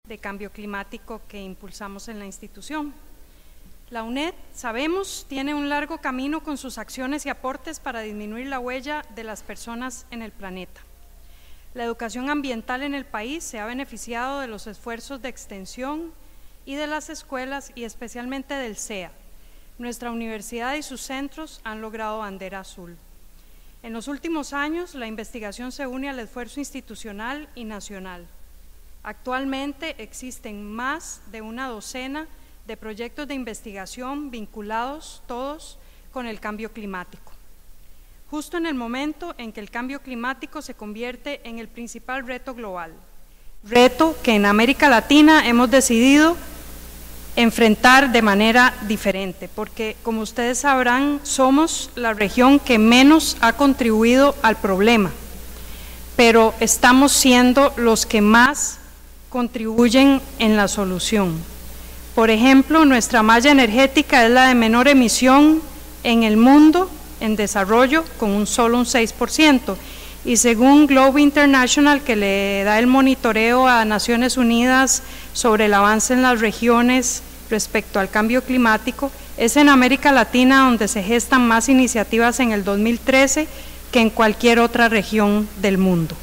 de cambio climático que impulsamos en la institución. La UNED, sabemos, tiene un largo camino con sus acciones y aportes para disminuir la huella de las personas en el planeta. La educación ambiental en el país se ha beneficiado de los esfuerzos de extensión y de las escuelas y especialmente del CEA. Nuestra universidad y sus centros han logrado bandera azul. En los últimos años, la investigación se une al esfuerzo institucional y nacional. Actualmente existen más de una docena de proyectos de investigación vinculados todos con el cambio climático. Justo en el momento en que el cambio climático se convierte en el principal reto global, reto que en América Latina hemos decidido enfrentar de manera diferente, porque como ustedes sabrán, somos la región que menos ha contribuido al problema, pero estamos siendo los que más contribuyen en la solución. Por ejemplo, nuestra malla energética es la de menor emisión en el mundo en desarrollo, con solo un 6%, y según Globe International, que le da el monitoreo a Naciones Unidas sobre el avance en las regiones respecto al cambio climático, es en América Latina donde se gestan más iniciativas en el 2013 que en cualquier otra región del mundo.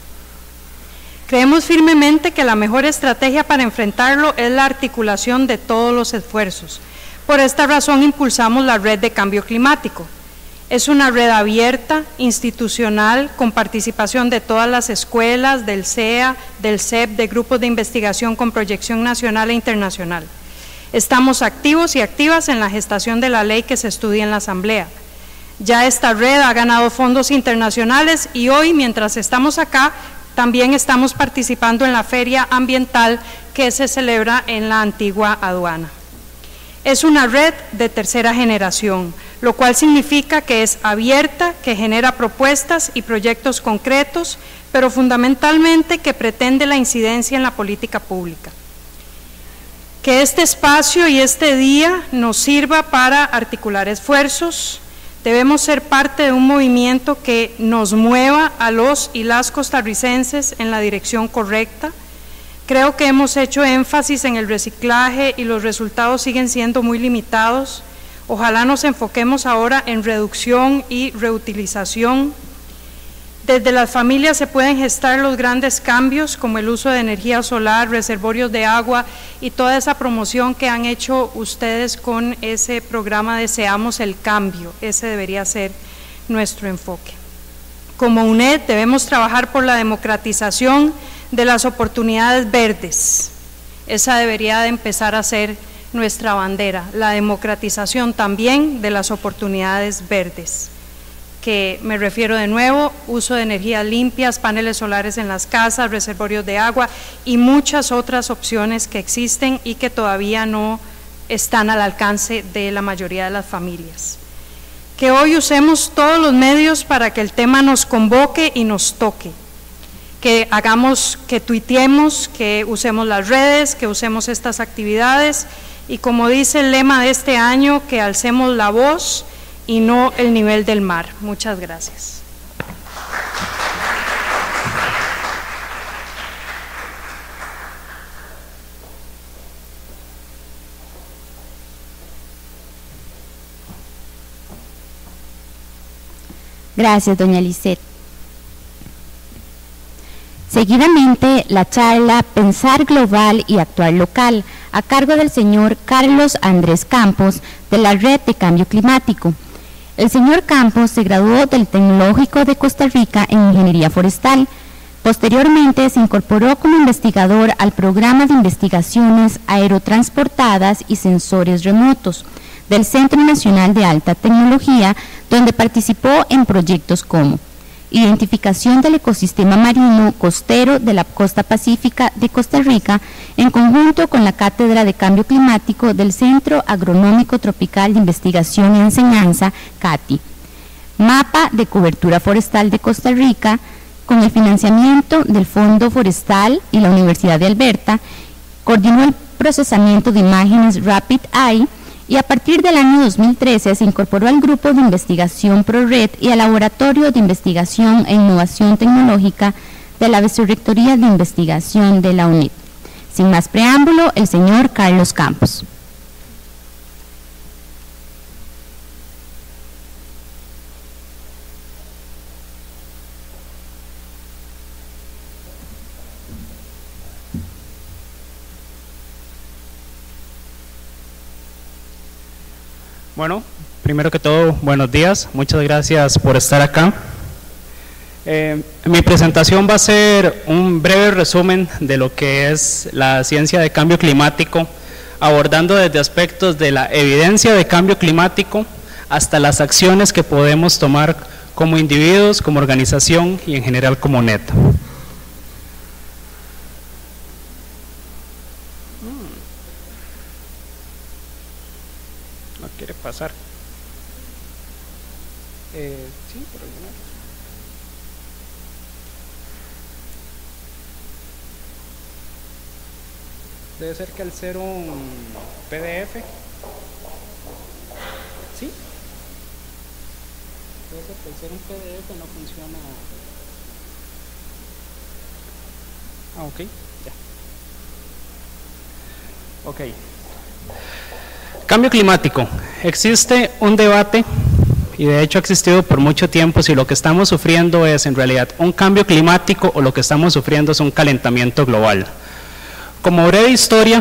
Creemos firmemente que la mejor estrategia para enfrentarlo es la articulación de todos los esfuerzos. Por esta razón impulsamos la Red de Cambio Climático. Es una red abierta, institucional, con participación de todas las escuelas, del CEA, del CEP, de grupos de investigación con proyección nacional e internacional. Estamos activos y activas en la gestación de la ley que se estudia en la Asamblea. Ya esta red ha ganado fondos internacionales y hoy, mientras estamos acá, también estamos participando en la feria ambiental que se celebra en la antigua aduana. Es una red de tercera generación, lo cual significa que es abierta, que genera propuestas y proyectos concretos, pero fundamentalmente que pretende la incidencia en la política pública. Que este espacio y este día nos sirva para articular esfuerzos. Debemos ser parte de un movimiento que nos mueva a los y las costarricenses en la dirección correcta. Creo que hemos hecho énfasis en el reciclaje y los resultados siguen siendo muy limitados. Ojalá nos enfoquemos ahora en reducción y reutilización. Desde las familias se pueden gestar los grandes cambios como el uso de energía solar, reservorios de agua y toda esa promoción que han hecho ustedes con ese programa de Seamos el Cambio. Ese debería ser nuestro enfoque. Como UNED debemos trabajar por la democratización de las oportunidades verdes. Esa debería de empezar a ser nuestra bandera, la democratización también de las oportunidades verdes, que me refiero de nuevo, uso de energías limpias, paneles solares en las casas, reservorios de agua y muchas otras opciones que existen y que todavía no están al alcance de la mayoría de las familias. Que hoy usemos todos los medios para que el tema nos convoque y nos toque, que hagamos, que tuiteemos, que usemos las redes, que usemos estas actividades y como dice el lema de este año, que alcemos la voz y no el nivel del mar. Muchas gracias. Gracias, doña Lisette. Seguidamente, la charla Pensar Global y Actuar Local, a cargo del señor Carlos Andrés Campos, de la Red de Cambio Climático. El señor Campos se graduó del Tecnológico de Costa Rica en Ingeniería Forestal. Posteriormente se incorporó como investigador al Programa de Investigaciones Aerotransportadas y Sensores Remotos del Centro Nacional de Alta Tecnología, donde participó en proyectos como identificación del ecosistema marino costero de la costa pacífica de Costa Rica, en conjunto con la Cátedra de Cambio Climático del Centro Agronómico Tropical de Investigación y Enseñanza, CATI, mapa de cobertura forestal de Costa Rica, con el financiamiento del Fondo Forestal y la Universidad de Alberta, coordinó el procesamiento de imágenes Rapid Eye, y a partir del año 2013 se incorporó al Grupo de Investigación ProRed y al Laboratorio de Investigación e Innovación Tecnológica de la Vicerrectoría de Investigación de la UNED. Sin más preámbulo, el señor Carlos Campos. Bueno, primero que todo, buenos días, muchas gracias por estar acá. Mi presentación va a ser un breve resumen de lo que es la ciencia de cambio climático, abordando desde aspectos de la evidencia de cambio climático hasta las acciones que podemos tomar como individuos, como organización y en general como NET. No quiere pasar. Sí, por alguna. Debe ser que al ser un PDF. ¿Sí? Debe ser que al ser un PDF no funciona. Ah, ok, ya. Ok. Cambio climático. Existe un debate, y de hecho ha existido por mucho tiempo, si lo que estamos sufriendo es en realidad un cambio climático o lo que estamos sufriendo es un calentamiento global. Como breve historia,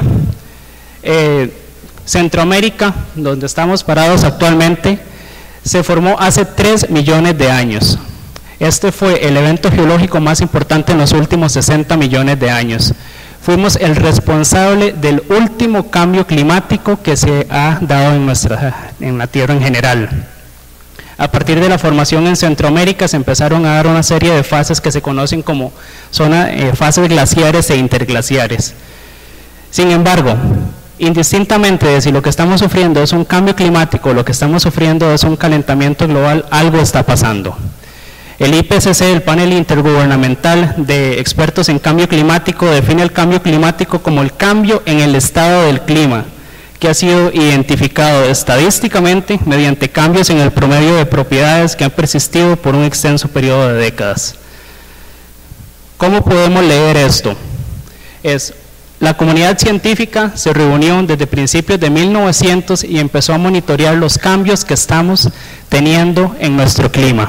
Centroamérica, donde estamos parados actualmente, se formó hace 3 millones de años. Este fue el evento geológico más importante en los últimos 60 millones de años. Fuimos el responsable del último cambio climático que se ha dado en la Tierra en general. A partir de la formación en Centroamérica se empezaron a dar una serie de fases que se conocen como fases glaciares e interglaciares. Sin embargo, indistintamente de si lo que estamos sufriendo es un cambio climático o lo que estamos sufriendo es un calentamiento global, algo está pasando. El IPCC, el panel intergubernamental de expertos en cambio climático, define el cambio climático como el cambio en el estado del clima, que ha sido identificado estadísticamente mediante cambios en el promedio de propiedades que han persistido por un extenso periodo de décadas. ¿Cómo podemos leer esto? La comunidad científica se reunió desde principios de 1900 y empezó a monitorear los cambios que estamos teniendo en nuestro clima.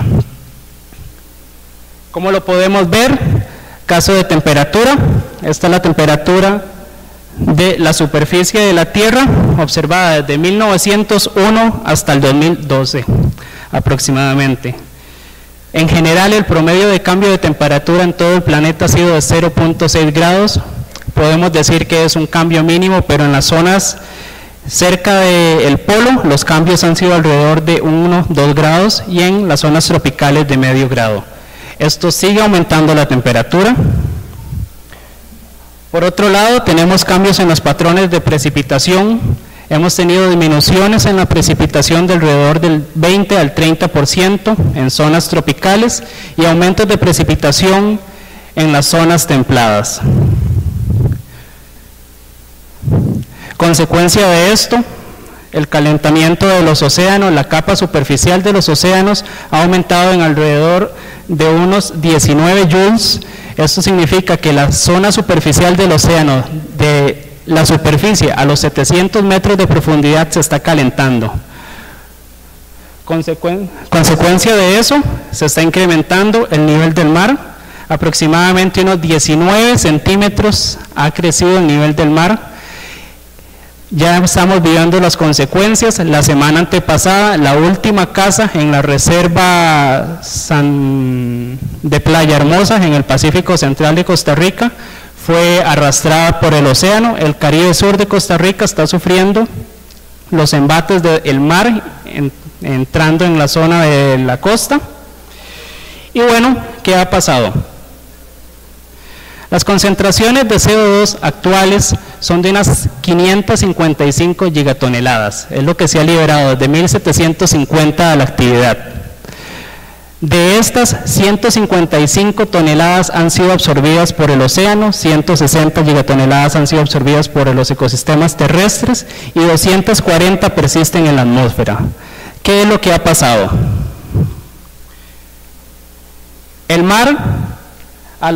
¿Cómo lo podemos ver? Caso de temperatura. Esta es la temperatura de la superficie de la Tierra, observada desde 1901 hasta el 2012 aproximadamente. En general, el promedio de cambio de temperatura en todo el planeta ha sido de 0.6 grados. Podemos decir que es un cambio mínimo, pero en las zonas cerca del polo los cambios han sido alrededor de 1-2 grados y en las zonas tropicales de medio grado. Esto sigue aumentando la temperatura. Por otro lado, tenemos cambios en los patrones de precipitación. Hemos tenido disminuciones en la precipitación de alrededor del 20 al 30% en zonas tropicales y aumentos de precipitación en las zonas templadas. Consecuencia de esto, el calentamiento de los océanos, la capa superficial de los océanos ha aumentado en alrededor de unos 19 joules. Esto significa que la zona superficial del océano, de la superficie a los 700 metros de profundidad, se está calentando. Consecuencia de eso, se está incrementando el nivel del mar. Aproximadamente unos 19 centímetros ha crecido el nivel del mar. Ya estamos viviendo las consecuencias. La semana antepasada, la última casa en la reserva de Playa Hermosa, en el Pacífico Central de Costa Rica, fue arrastrada por el océano. El Caribe Sur de Costa Rica está sufriendo los embates del mar, entrando en la zona de la costa. Y bueno, ¿qué ha pasado? Las concentraciones de CO2 actuales son de unas 555 gigatoneladas, es lo que se ha liberado desde 1750 a la actividad. De estas, 155 toneladas han sido absorbidas por el océano, 160 gigatoneladas han sido absorbidas por los ecosistemas terrestres y 240 persisten en la atmósfera. ¿Qué es lo que ha pasado? El mar Al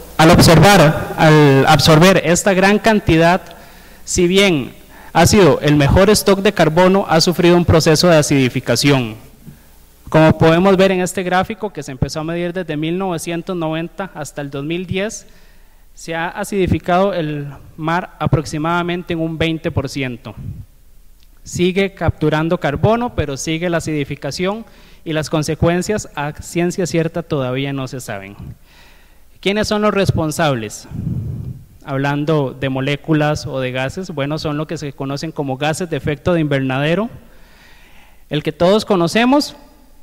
absorber esta gran cantidad, si bien ha sido el mejor stock de carbono, ha sufrido un proceso de acidificación. Como podemos ver en este gráfico, que se empezó a medir desde 1990 hasta el 2010, se ha acidificado el mar aproximadamente en un 20%. Sigue capturando carbono, pero sigue la acidificación y las consecuencias a ciencia cierta todavía no se saben. ¿Quiénes son los responsables? Hablando de moléculas o de gases, bueno, son lo que se conocen como gases de efecto de invernadero. El que todos conocemos,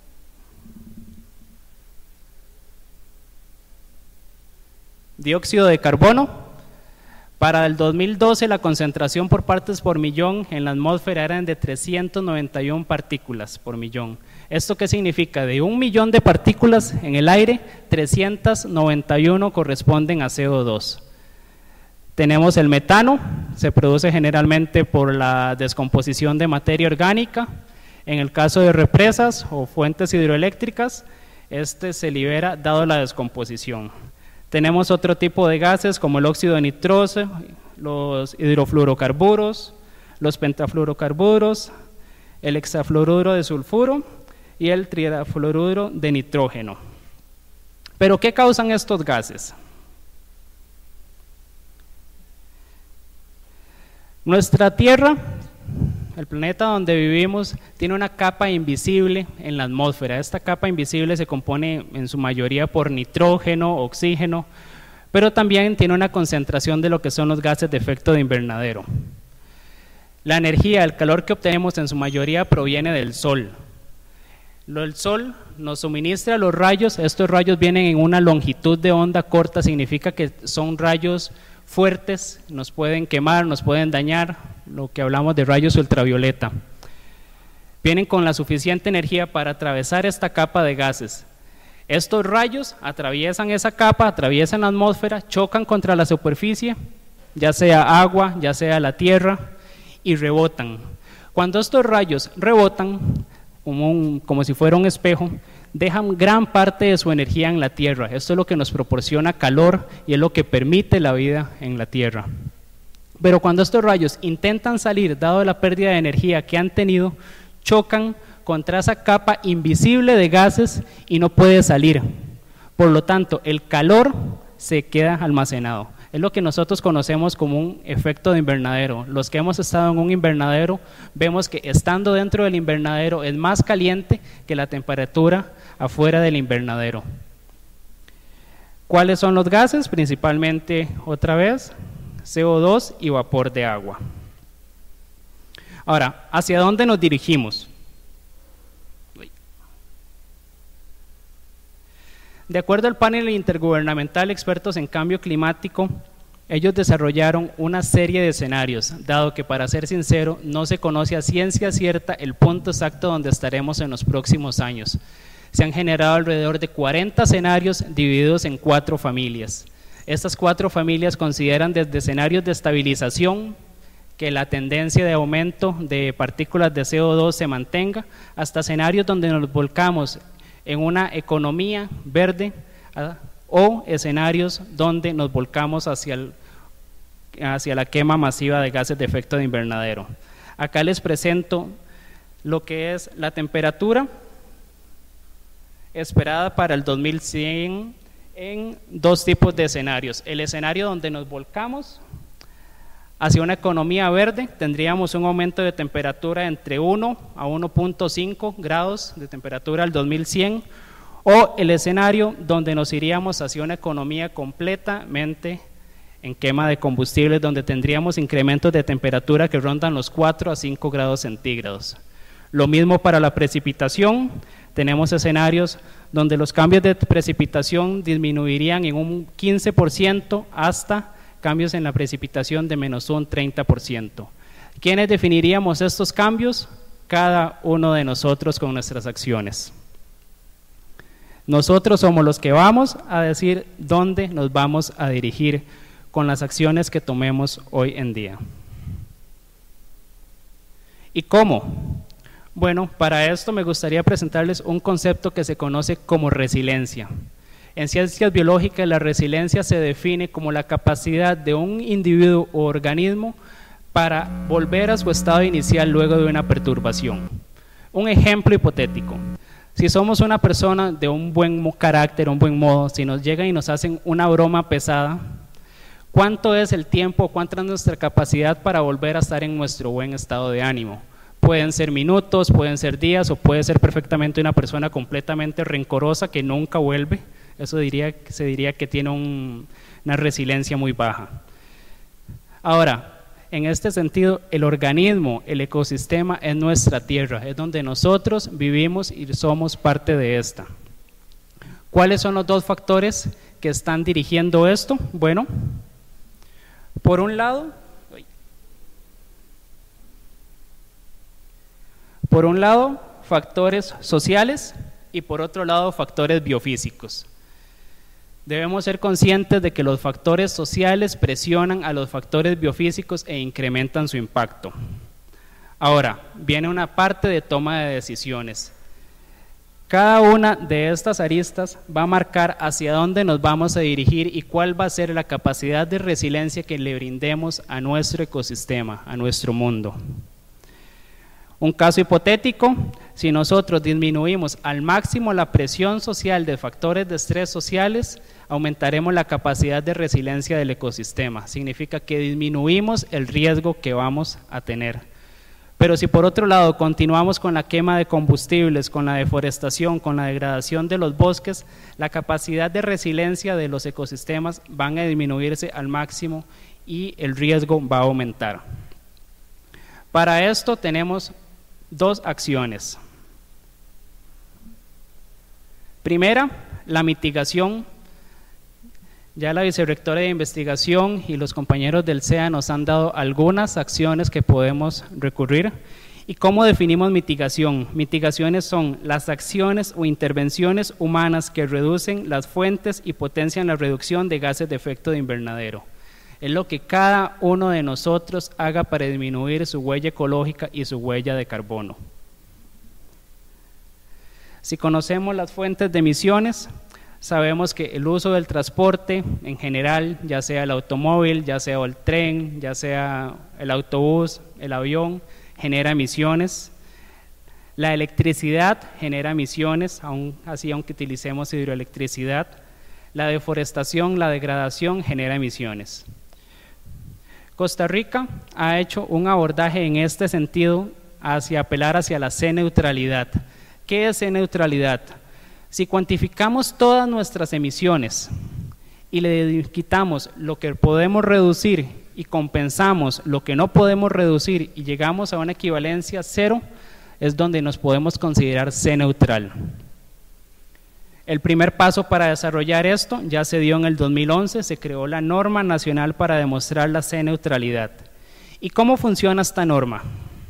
dióxido de carbono. Para el 2012 la concentración por partes por millón en la atmósfera era de 391 partículas por millón. ¿Esto qué significa? De 1 millón de partículas en el aire, 391 corresponden a CO2. Tenemos el metano, se produce generalmente por la descomposición de materia orgánica. En el caso de represas o fuentes hidroeléctricas, este se libera dado la descomposición. Tenemos otro tipo de gases como el óxido de nitroso, los hidrofluorocarburos, los pentafluorocarburos, el hexafluoruro de sulfuro y el triidafluoruro de nitrógeno. ¿Pero qué causan estos gases? Nuestra Tierra, el planeta donde vivimos, tiene una capa invisible en la atmósfera. Esta capa invisible se compone en su mayoría por nitrógeno, oxígeno, pero también tiene una concentración de lo que son los gases de efecto de invernadero. La energía, el calor que obtenemos en su mayoría proviene del Sol. El Sol nos suministra los rayos, estos rayos vienen en una longitud de onda corta, significa que son rayos fuertes, nos pueden quemar, nos pueden dañar, lo que hablamos de rayos ultravioleta. Vienen con la suficiente energía para atravesar esta capa de gases. Estos rayos atraviesan esa capa, atraviesan la atmósfera, chocan contra la superficie, ya sea agua, ya sea la tierra, y rebotan. Cuando estos rayos rebotan, como si fuera un espejo, dejan gran parte de su energía en la Tierra. Esto es lo que nos proporciona calor y es lo que permite la vida en la Tierra. Pero cuando estos rayos intentan salir, dado la pérdida de energía que han tenido, chocan contra esa capa invisible de gases y no puede salir. Por lo tanto, el calor se queda almacenado. Es lo que nosotros conocemos como un efecto de invernadero. Los que hemos estado en un invernadero, vemos que estando dentro del invernadero es más caliente que la temperatura afuera del invernadero. ¿Cuáles son los gases? Principalmente, otra vez, CO2 y vapor de agua. Ahora, ¿hacia dónde nos dirigimos? De acuerdo al panel intergubernamental expertos en cambio climático, ellos desarrollaron una serie de escenarios, dado que, para ser sincero, no se conoce a ciencia cierta el punto exacto donde estaremos en los próximos años. Se han generado alrededor de 40 escenarios divididos en 4 familias. Estas 4 familias consideran desde escenarios de estabilización, que la tendencia de aumento de partículas de CO2 se mantenga, hasta escenarios donde nos volcamos en una economía verde, o escenarios donde nos volcamos hacia la quema masiva de gases de efecto de invernadero. Acá les presento lo que es la temperatura esperada para el 2100 en 2 tipos de escenarios. El escenario donde nos volcamos hacia una economía verde, tendríamos un aumento de temperatura entre 1 a 1.5 grados de temperatura al 2100, o el escenario donde nos iríamos hacia una economía completamente en quema de combustibles, donde tendríamos incrementos de temperatura que rondan los 4 a 5 grados centígrados. Lo mismo para la precipitación, tenemos escenarios donde los cambios de precipitación disminuirían en un 15% hasta cambios en la precipitación de menos un 30%. ¿Quiénes definiríamos estos cambios? Cada uno de nosotros con nuestras acciones. Nosotros somos los que vamos a decir dónde nos vamos a dirigir con las acciones que tomemos hoy en día. ¿Y cómo? Bueno, para esto me gustaría presentarles un concepto que se conoce como resiliencia. En ciencias biológicas, la resiliencia se define como la capacidad de un individuo o organismo para volver a su estado inicial luego de una perturbación. Un ejemplo hipotético: si somos una persona de un buen carácter, un buen modo, si nos llegan y nos hacen una broma pesada, ¿cuánto es el tiempo, cuánta es nuestra capacidad para volver a estar en nuestro buen estado de ánimo? Pueden ser minutos, pueden ser días, o puede ser perfectamente una persona completamente rencorosa que nunca vuelve. Eso se diría que tiene una resiliencia muy baja. Ahora, en este sentido, el organismo, el ecosistema es nuestra tierra, es donde nosotros vivimos y somos parte de esta. ¿Cuáles son los dos factores que están dirigiendo esto? Bueno, por un lado, factores sociales y por otro lado, factores biofísicos. Debemos ser conscientes de que los factores sociales presionan a los factores biofísicos e incrementan su impacto. Ahora, viene una parte de toma de decisiones. Cada una de estas aristas va a marcar hacia dónde nos vamos a dirigir y cuál va a ser la capacidad de resiliencia que le brindemos a nuestro ecosistema, a nuestro mundo. Un caso hipotético: si nosotros disminuimos al máximo la presión social de factores de estrés sociales, aumentaremos la capacidad de resiliencia del ecosistema. Significa que disminuimos el riesgo que vamos a tener. Pero si por otro lado continuamos con la quema de combustibles, con la deforestación, con la degradación de los bosques, la capacidad de resiliencia de los ecosistemas van a disminuirse al máximo y el riesgo va a aumentar. Para esto tenemos dos acciones. Primera, la mitigación. Ya la vicerrectora de investigación y los compañeros del CEA nos han dado algunas acciones que podemos recurrir. ¿Y cómo definimos mitigación? Mitigaciones son las acciones o intervenciones humanas que reducen las fuentes y potencian la reducción de gases de efecto de invernadero. Es lo que cada uno de nosotros haga para disminuir su huella ecológica y su huella de carbono. Si conocemos las fuentes de emisiones, sabemos que el uso del transporte en general, ya sea el automóvil, ya sea el tren, ya sea el autobús, el avión, genera emisiones. La electricidad genera emisiones, aunque utilicemos hidroelectricidad. La deforestación, la degradación genera emisiones. Costa Rica ha hecho un abordaje en este sentido apelar hacia la C-neutralidad. ¿Qué es C-neutralidad? Si cuantificamos todas nuestras emisiones y le quitamos lo que podemos reducir y compensamos lo que no podemos reducir y llegamos a una equivalencia cero, es donde nos podemos considerar C-neutral. El primer paso para desarrollar esto ya se dio en el 2011, se creó la norma nacional para demostrar la C-neutralidad. ¿Y cómo funciona esta norma?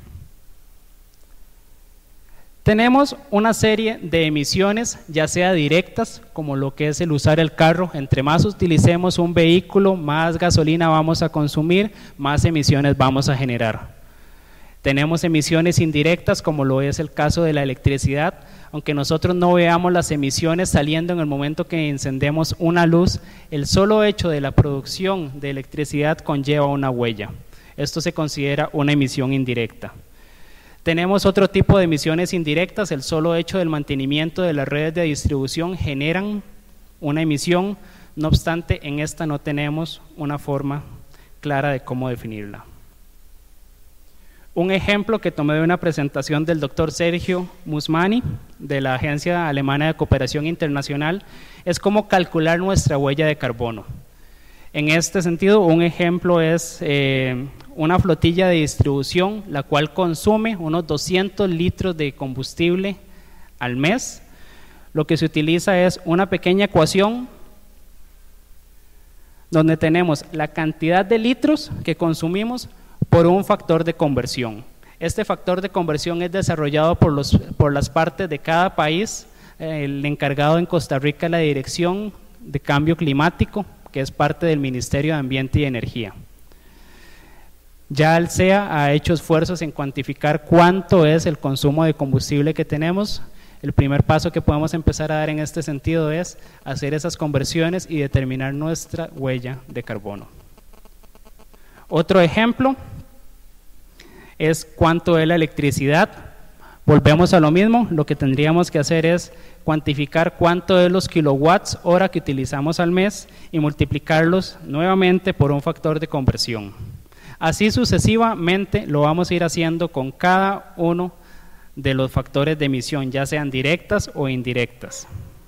Tenemos una serie de emisiones, ya sea directas, como lo que es el usar el carro. Entre más utilicemos un vehículo, más gasolina vamos a consumir, más emisiones vamos a generar. Tenemos emisiones indirectas, como lo es el caso de la electricidad. Aunque nosotros no veamos las emisiones saliendo en el momento que encendemos una luz, el solo hecho de la producción de electricidad conlleva una huella. Esto se considera una emisión indirecta. Tenemos otro tipo de emisiones indirectas. El solo hecho del mantenimiento de las redes de distribución generan una emisión. No obstante, en esta no tenemos una forma clara de cómo definirla. Un ejemplo que tomé de una presentación del doctor Sergio Musmani de la Agencia Alemana de Cooperación Internacional es cómo calcular nuestra huella de carbono. En este sentido, un ejemplo es una flotilla de distribución, la cual consume unos 200 litros de combustible al mes. Lo que se utiliza es una pequeña ecuación donde tenemos la cantidad de litros que consumimos por un factor de conversión. Este factor de conversión es desarrollado por las partes de cada país. El encargado en Costa Rica es la Dirección de Cambio Climático, que es parte del Ministerio de Ambiente y Energía. Ya el CEA ha hecho esfuerzos en cuantificar cuánto es el consumo de combustible que tenemos. el primer paso que podemos empezar a dar en este sentido es hacer esas conversiones y determinar nuestra huella de carbono. Otro ejemplo es cuánto es la electricidad. Volvemos a lo mismo, lo que tendríamos que hacer es cuantificar cuánto es los kilowatts hora que utilizamos al mes y multiplicarlos nuevamente por un factor de conversión. Así sucesivamente lo vamos a ir haciendo con cada uno de los factores de emisión, ya sean directas o indirectas.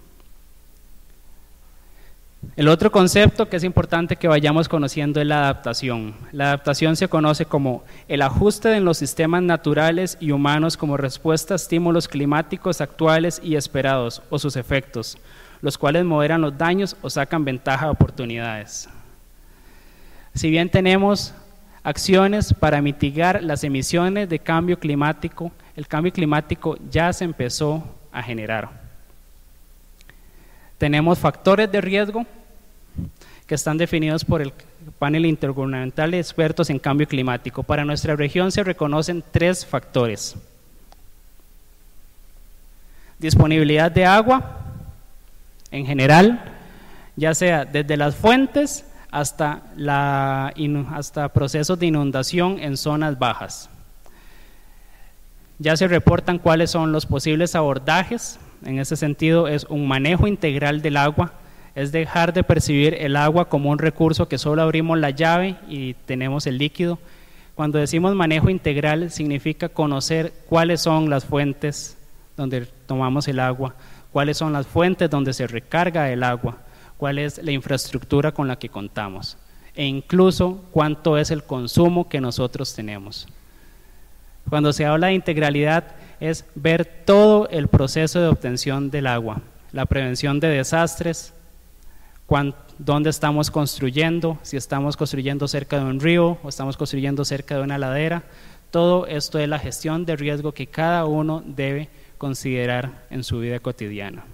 El otro concepto que es importante que vayamos conociendo es la adaptación. La adaptación se conoce como el ajuste en los sistemas naturales y humanos como respuesta a estímulos climáticos actuales y esperados o sus efectos, los cuales moderan los daños o sacan ventaja de oportunidades. Si bien tenemos acciones para mitigar las emisiones de cambio climático, el cambio climático ya se empezó a generar. Tenemos factores de riesgo que están definidos por el panel intergubernamental de expertos en cambio climático. Para nuestra región se reconocen 3 factores: disponibilidad de agua en general, ya sea desde las fuentes hasta procesos de inundación en zonas bajas. Ya se reportan cuáles son los posibles abordajes. En ese sentido es un manejo integral del agua, es dejar de percibir el agua como un recurso que solo abrimos la llave y tenemos el líquido. Cuando decimos manejo integral significa conocer cuáles son las fuentes donde tomamos el agua, cuáles son las fuentes donde se recarga el agua, cuál es la infraestructura con la que contamos e incluso cuánto es el consumo que nosotros tenemos. Cuando se habla de integralidad es ver todo el proceso de obtención del agua, la prevención de desastres, dónde estamos construyendo, si estamos construyendo cerca de un río o estamos construyendo cerca de una ladera. Todo esto es la gestión de riesgo que cada uno debe considerar en su vida cotidiana.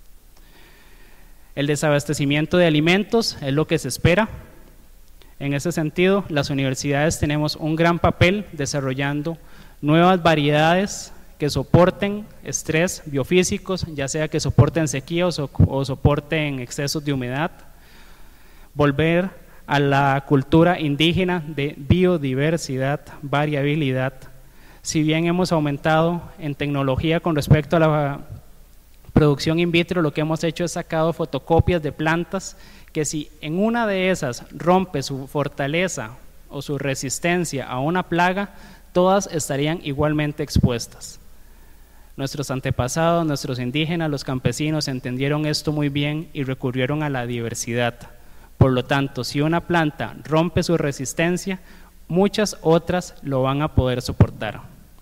El desabastecimiento de alimentos es lo que se espera. En ese sentido, las universidades tenemos un gran papel desarrollando nuevas variedades que soporten estrés biofísicos, ya sea que soporten sequías o soporten excesos de humedad. Volver a la cultura indígena de biodiversidad, variabilidad. Si bien hemos aumentado en tecnología con respecto a la producción in vitro, lo que hemos hecho es sacado fotocopias de plantas que si en una de esas rompe su fortaleza o su resistencia a una plaga, todas estarían igualmente expuestas. Nuestros antepasados, nuestros indígenas, los campesinos entendieron esto muy bien y recurrieron a la diversidad. Por lo tanto, si una planta rompe su resistencia, muchas otras lo van a poder soportar.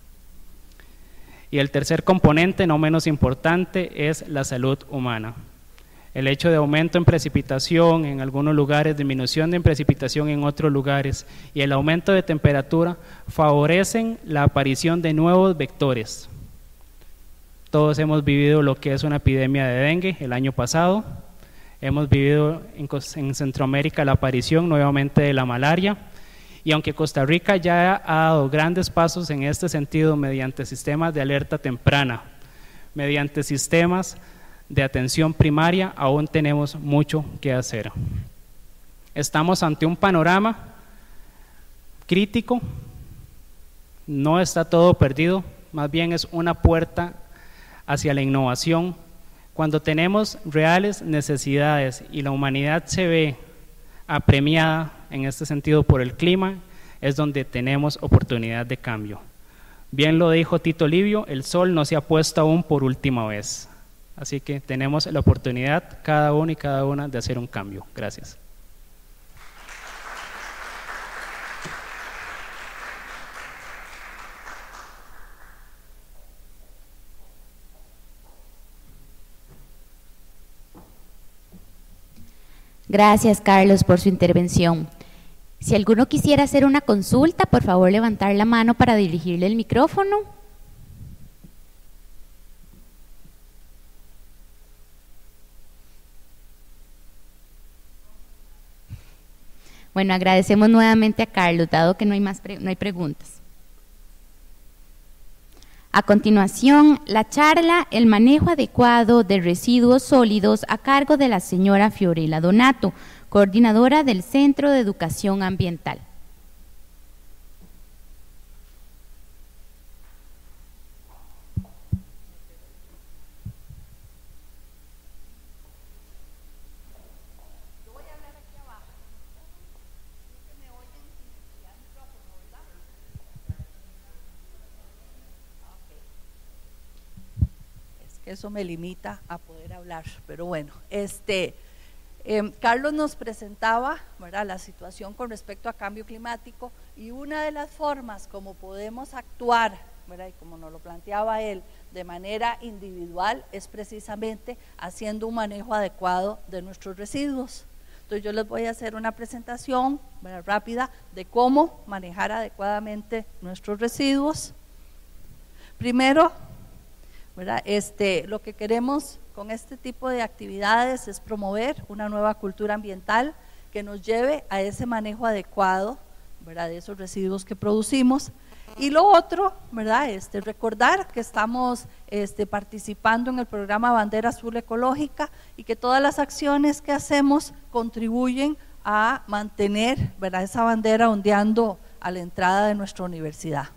Y el tercer componente, no menos importante, es la salud humana. El hecho de aumento en precipitación en algunos lugares, disminución de precipitación en otros lugares y el aumento de temperatura favorecen la aparición de nuevos vectores. Todos hemos vivido lo que es una epidemia de dengue el año pasado, hemos vivido en Centroamérica la aparición nuevamente de la malaria, y aunque Costa Rica ya ha dado grandes pasos en este sentido mediante sistemas de alerta temprana, mediante sistemas de atención primaria, aún tenemos mucho que hacer. Estamos ante un panorama crítico, no está todo perdido, más bien es una puerta hacia la innovación. Cuando tenemos reales necesidades y la humanidad se ve apremiada en este sentido por el clima, es donde tenemos oportunidad de cambio. Bien lo dijo Tito Livio, el sol no se ha puesto aún por última vez. Así que tenemos la oportunidad, cada uno y cada una, de hacer un cambio. Gracias. Gracias, Carlos, por su intervención. Si alguno quisiera hacer una consulta, por favor levantar la mano para dirigirle el micrófono. Bueno, agradecemos nuevamente a Carlos, dado que no hay preguntas. A continuación, la charla El manejo adecuado de residuos sólidos a cargo de la señora Fiorella Donato, coordinadora del Centro de Educación Ambiental. Eso me limita a poder hablar, pero bueno, Carlos nos presentaba, ¿verdad?, la situación con respecto a cambio climático, y una de las formas como podemos actuar, ¿verdad?, y como nos lo planteaba él, de manera individual, es precisamente haciendo un manejo adecuado de nuestros residuos. Entonces yo les voy a hacer una presentación, ¿verdad?, rápida de cómo manejar adecuadamente nuestros residuos. Primero, ¿verdad?, lo que queremos con este tipo de actividades es promover una nueva cultura ambiental que nos lleve a ese manejo adecuado, ¿verdad?, de esos residuos que producimos. Y lo otro, ¿verdad?, recordar que estamos participando en el programa Bandera Azul Ecológica y que todas las acciones que hacemos contribuyen a mantener, ¿verdad?, esa bandera ondeando a la entrada de nuestra universidad.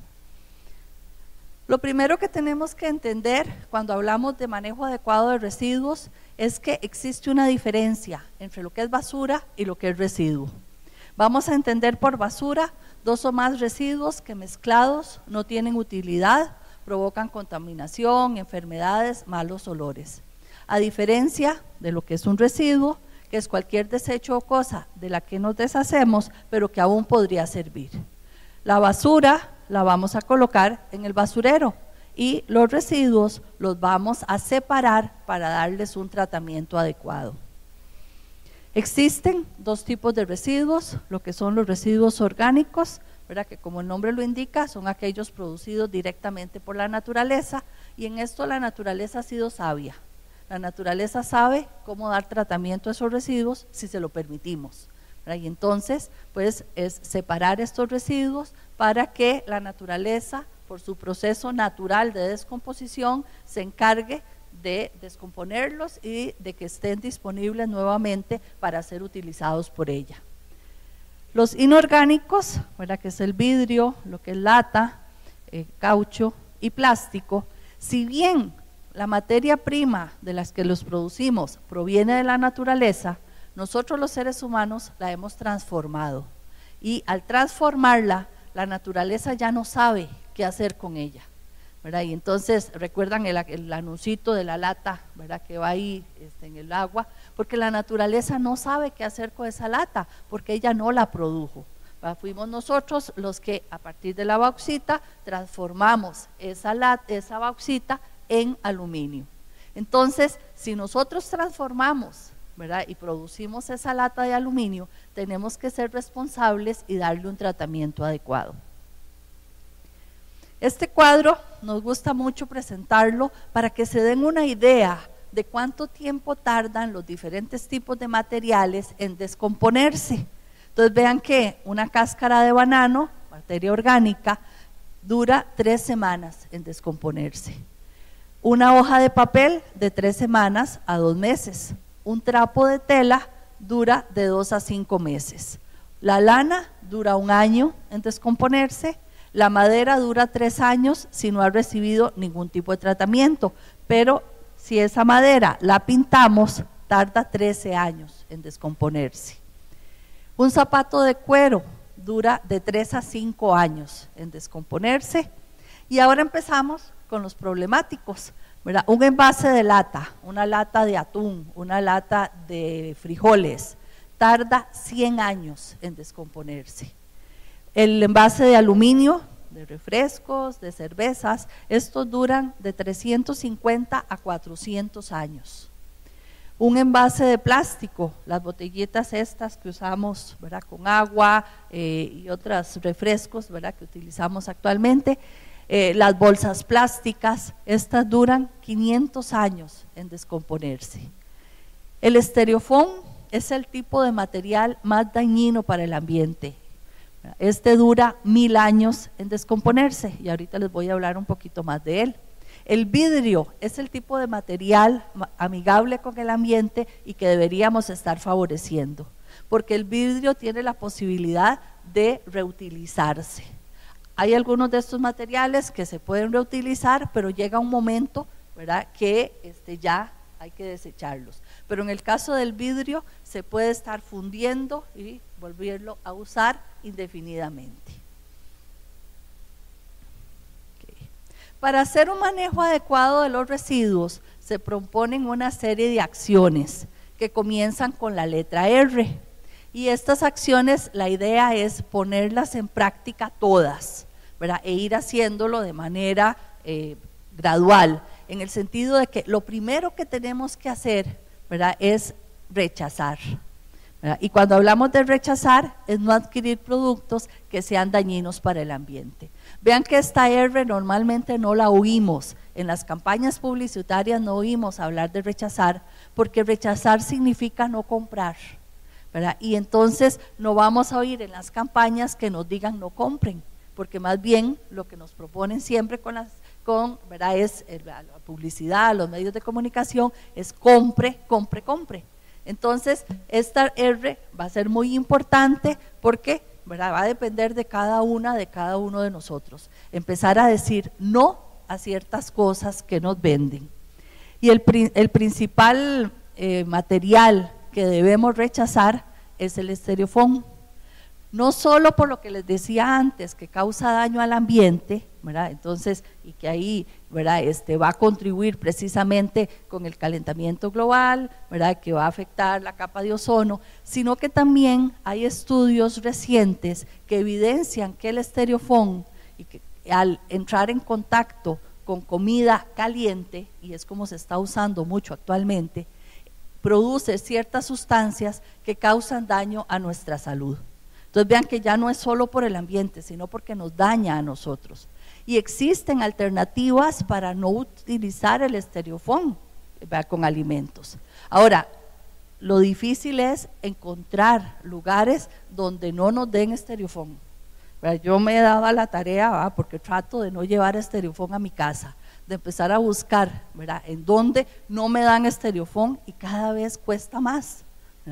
Lo primero que tenemos que entender cuando hablamos de manejo adecuado de residuos es que existe una diferencia entre lo que es basura y lo que es residuo. Vamos a entender por basura 2 o más residuos que mezclados no tienen utilidad, provocan contaminación, enfermedades, malos olores. A diferencia de lo que es un residuo, que es cualquier desecho o cosa de la que nos deshacemos, pero que aún podría servir. La basura la vamos a colocar en el basurero y los residuos los vamos a separar para darles un tratamiento adecuado. Existen 2 tipos de residuos, lo que son los residuos orgánicos, ¿verdad?, que como el nombre lo indica, son aquellos producidos directamente por la naturaleza, y en esto la naturaleza ha sido sabia. La naturaleza sabe cómo dar tratamiento a esos residuos si se lo permitimos, ¿verdad? Y entonces, pues, es separar estos residuos para que la naturaleza, por su proceso natural de descomposición, se encargue de descomponerlos y de que estén disponibles nuevamente para ser utilizados por ella. Los inorgánicos, ¿verdad?, que es el vidrio, lo que es lata, caucho y plástico, si bien la materia prima de las que los producimos proviene de la naturaleza, nosotros los seres humanos la hemos transformado, y al transformarla, la naturaleza ya no sabe qué hacer con ella, ¿verdad? Y entonces recuerdan el anuncito de la lata, ¿verdad?, que va ahí en el agua, porque la naturaleza no sabe qué hacer con esa lata, porque ella no la produjo, ¿verdad? Fuimos nosotros los que a partir de la bauxita transformamos esa bauxita en aluminio. Entonces, si nosotros transformamos, ¿verdad?, y producimos esa lata de aluminio, tenemos que ser responsables y darle un tratamiento adecuado. Este cuadro nos gusta mucho presentarlo para que se den una idea de cuánto tiempo tardan los diferentes tipos de materiales en descomponerse. Entonces vean que una cáscara de banano, materia orgánica, dura 3 semanas en descomponerse. Una hoja de papel de 3 semanas a 2 meses. Un trapo de tela dura de 2 a 5 meses. La lana dura 1 año en descomponerse. La madera dura 3 años si no ha recibido ningún tipo de tratamiento, pero si esa madera la pintamos, tarda 13 años en descomponerse. Un zapato de cuero dura de 3 a 5 años en descomponerse. Y ahora empezamos con los problemáticos, ¿verdad? Un envase de lata, una lata de atún, una lata de frijoles, tarda 100 años en descomponerse. El envase de aluminio, de refrescos, de cervezas, estos duran de 350 a 400 años. Un envase de plástico, las botellitas estas que usamos, ¿verdad?, con agua y otros refrescos, ¿verdad?, que utilizamos actualmente. Las bolsas plásticas, estas duran 500 años en descomponerse. El estereofón es el tipo de material más dañino para el ambiente, Este dura 1000 años en descomponerse y ahorita les voy a hablar un poquito más de él. El vidrio es el tipo de material amigable con el ambiente y que deberíamos estar favoreciendo, porque el vidrio tiene la posibilidad de reutilizarse. Hay algunos de estos materiales que se pueden reutilizar, pero llega un momento, ¿verdad?, que ya hay que desecharlos. Pero en el caso del vidrio se puede estar fundiendo y volverlo a usar indefinidamente. Para hacer un manejo adecuado de los residuos se proponen una serie de acciones que comienzan con la letra R. Y estas acciones, la idea es ponerlas en práctica todas, ¿verdad?, e ir haciéndolo de manera gradual, en el sentido de que lo primero que tenemos que hacer, ¿verdad?, es rechazar, ¿verdad? Y cuando hablamos de rechazar, es no adquirir productos que sean dañinos para el ambiente. Vean que esta R normalmente no la oímos, en las campañas publicitarias no oímos hablar de rechazar, porque rechazar significa no comprar, ¿verdad? Y entonces no vamos a oír en las campañas que nos digan no compren, porque más bien lo que nos proponen siempre ¿verdad?, es la publicidad, los medios de comunicación, es compre, compre, compre. Entonces esta R va a ser muy importante porque, ¿verdad?, va a depender de cada uno de nosotros, empezar a decir no a ciertas cosas que nos venden. Y el principal material que debemos rechazar es el estereofón, no solo por lo que les decía antes, que causa daño al ambiente, ¿verdad?, entonces, y que ahí, ¿verdad?, va a contribuir precisamente con el calentamiento global, ¿verdad?, que va a afectar la capa de ozono, sino que también hay estudios recientes que evidencian que el estereofón, y que al entrar en contacto con comida caliente, y es como se está usando mucho actualmente, produce ciertas sustancias que causan daño a nuestra salud. Entonces vean que ya no es solo por el ambiente, sino porque nos daña a nosotros. Y existen alternativas para no utilizar el estereofón, ¿verdad?, con alimentos. Ahora, lo difícil es encontrar lugares donde no nos den estereofón, ¿verdad? Yo me he dado a la tarea, ¿verdad?, porque trato de no llevar estereofón a mi casa, de empezar a buscar, ¿verdad?, en donde no me dan estereofón, y cada vez cuesta más.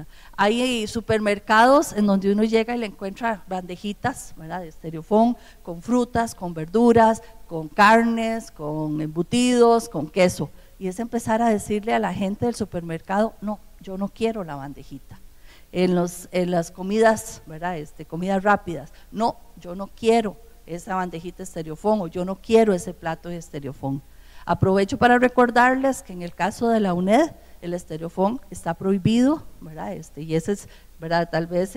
Hay supermercados en donde uno llega y le encuentra bandejitas, ¿verdad?, de estereofón, con frutas, con verduras, con carnes, con embutidos, con queso, y es empezar a decirle a la gente del supermercado, no, yo no quiero la bandejita. En las comidas, ¿verdad?, comidas rápidas, no, yo no quiero esa bandejita de estereofón, o yo no quiero ese plato de estereofón. Aprovecho para recordarles que en el caso de la UNED, el estereofón está prohibido, ¿verdad?, y ese es, ¿verdad?, tal vez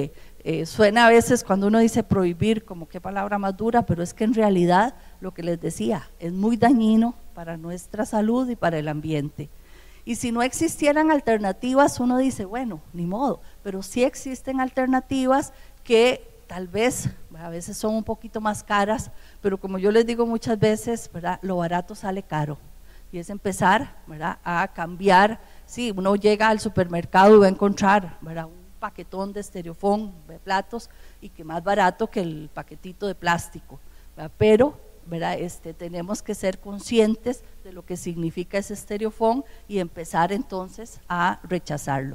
suena a veces cuando uno dice prohibir como qué palabra más dura, pero es que en realidad lo que les decía, es muy dañino para nuestra salud y para el ambiente. Y si no existieran alternativas, uno dice, bueno, ni modo, pero sí existen alternativas que tal vez a veces son un poquito más caras, pero como yo les digo muchas veces, ¿verdad?, lo barato sale caro. Y es empezar, ¿verdad?, a cambiar. Sí, uno llega al supermercado y va a encontrar, ¿verdad?, un paquetón de estereofón de platos, y que más barato que el paquetito de plástico, ¿verdad?, pero, ¿verdad?, tenemos que ser conscientes de lo que significa ese estereofón y empezar entonces a rechazarlo.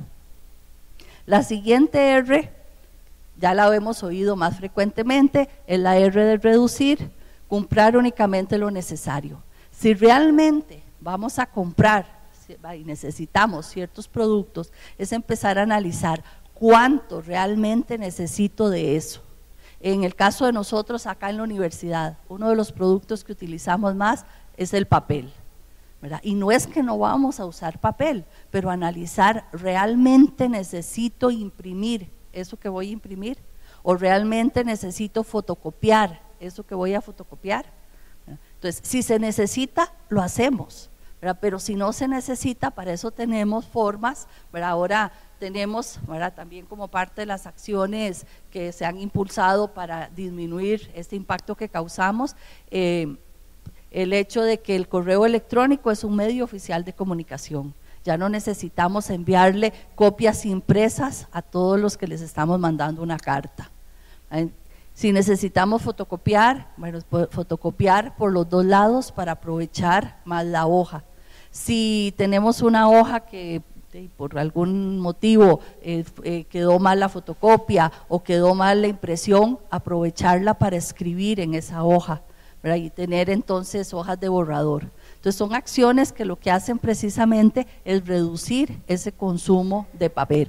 La siguiente R, ya la hemos oído más frecuentemente, es la R de reducir, comprar únicamente lo necesario. Si realmente vamos a comprar y necesitamos ciertos productos, es empezar a analizar cuánto realmente necesito de eso. En el caso de nosotros acá en la universidad, uno de los productos que utilizamos más es el papel, ¿verdad? Y no es que no vamos a usar papel, pero analizar, ¿realmente necesito imprimir eso que voy a imprimir? ¿O realmente necesito fotocopiar eso que voy a fotocopiar? Entonces, si se necesita, lo hacemos, ¿verdad? Pero si no se necesita, para eso tenemos formas, ¿verdad? Ahora tenemos, ¿verdad?, también como parte de las acciones que se han impulsado para disminuir este impacto que causamos, el hecho de que el correo electrónico es un medio oficial de comunicación. Ya no necesitamos enviarle copias impresas a todos los que les estamos mandando una carta. Si necesitamos fotocopiar, bueno, fotocopiar por los dos lados para aprovechar más la hoja. Si tenemos una hoja que por algún motivo quedó mal la fotocopia o quedó mal la impresión, aprovecharla para escribir en esa hoja, ¿verdad? Y tener entonces hojas de borrador. Entonces son acciones que lo que hacen precisamente es reducir ese consumo de papel.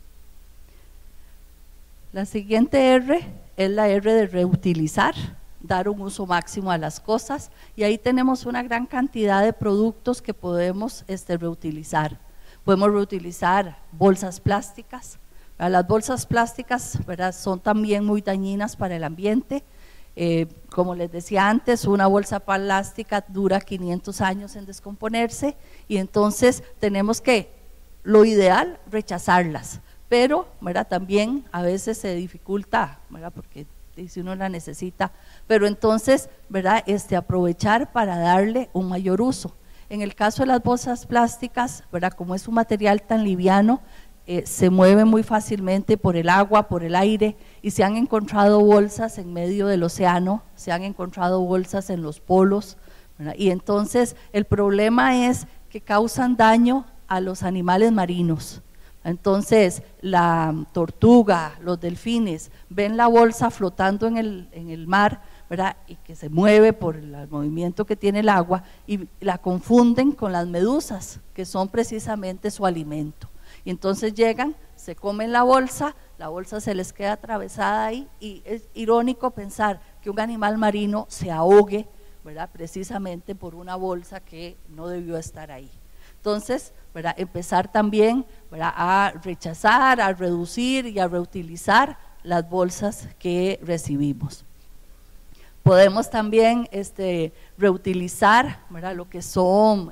La siguiente R es la R de reutilizar, dar un uso máximo a las cosas, y ahí tenemos una gran cantidad de productos que podemos reutilizar. Podemos reutilizar bolsas plásticas. Las bolsas plásticas, ¿verdad?, son también muy dañinas para el ambiente. Como les decía antes, una bolsa plástica dura 500 años en descomponerse, y entonces tenemos que, lo ideal, rechazarlas. Pero, ¿verdad?, también a veces se dificulta, ¿verdad?, porque si uno la necesita, pero entonces, ¿verdad?, aprovechar para darle un mayor uso. En el caso de las bolsas plásticas, ¿verdad?, como es un material tan liviano, se mueve muy fácilmente por el agua, por el aire, y se han encontrado bolsas en medio del océano, se han encontrado bolsas en los polos, ¿verdad? Y entonces el problema es que causan daño a los animales marinos. Entonces la tortuga, los delfines ven la bolsa flotando en el mar, ¿verdad?, y que se mueve por el movimiento que tiene el agua, y la confunden con las medusas, que son precisamente su alimento. Y entonces llegan, se comen la bolsa se les queda atravesada ahí, y es irónico pensar que un animal marino se ahogue, ¿verdad?, precisamente por una bolsa que no debió estar ahí. Entonces, ¿verdad?, empezar también, ¿verdad?, a rechazar, a reducir y a reutilizar las bolsas que recibimos. Podemos también reutilizar, ¿verdad?, lo que son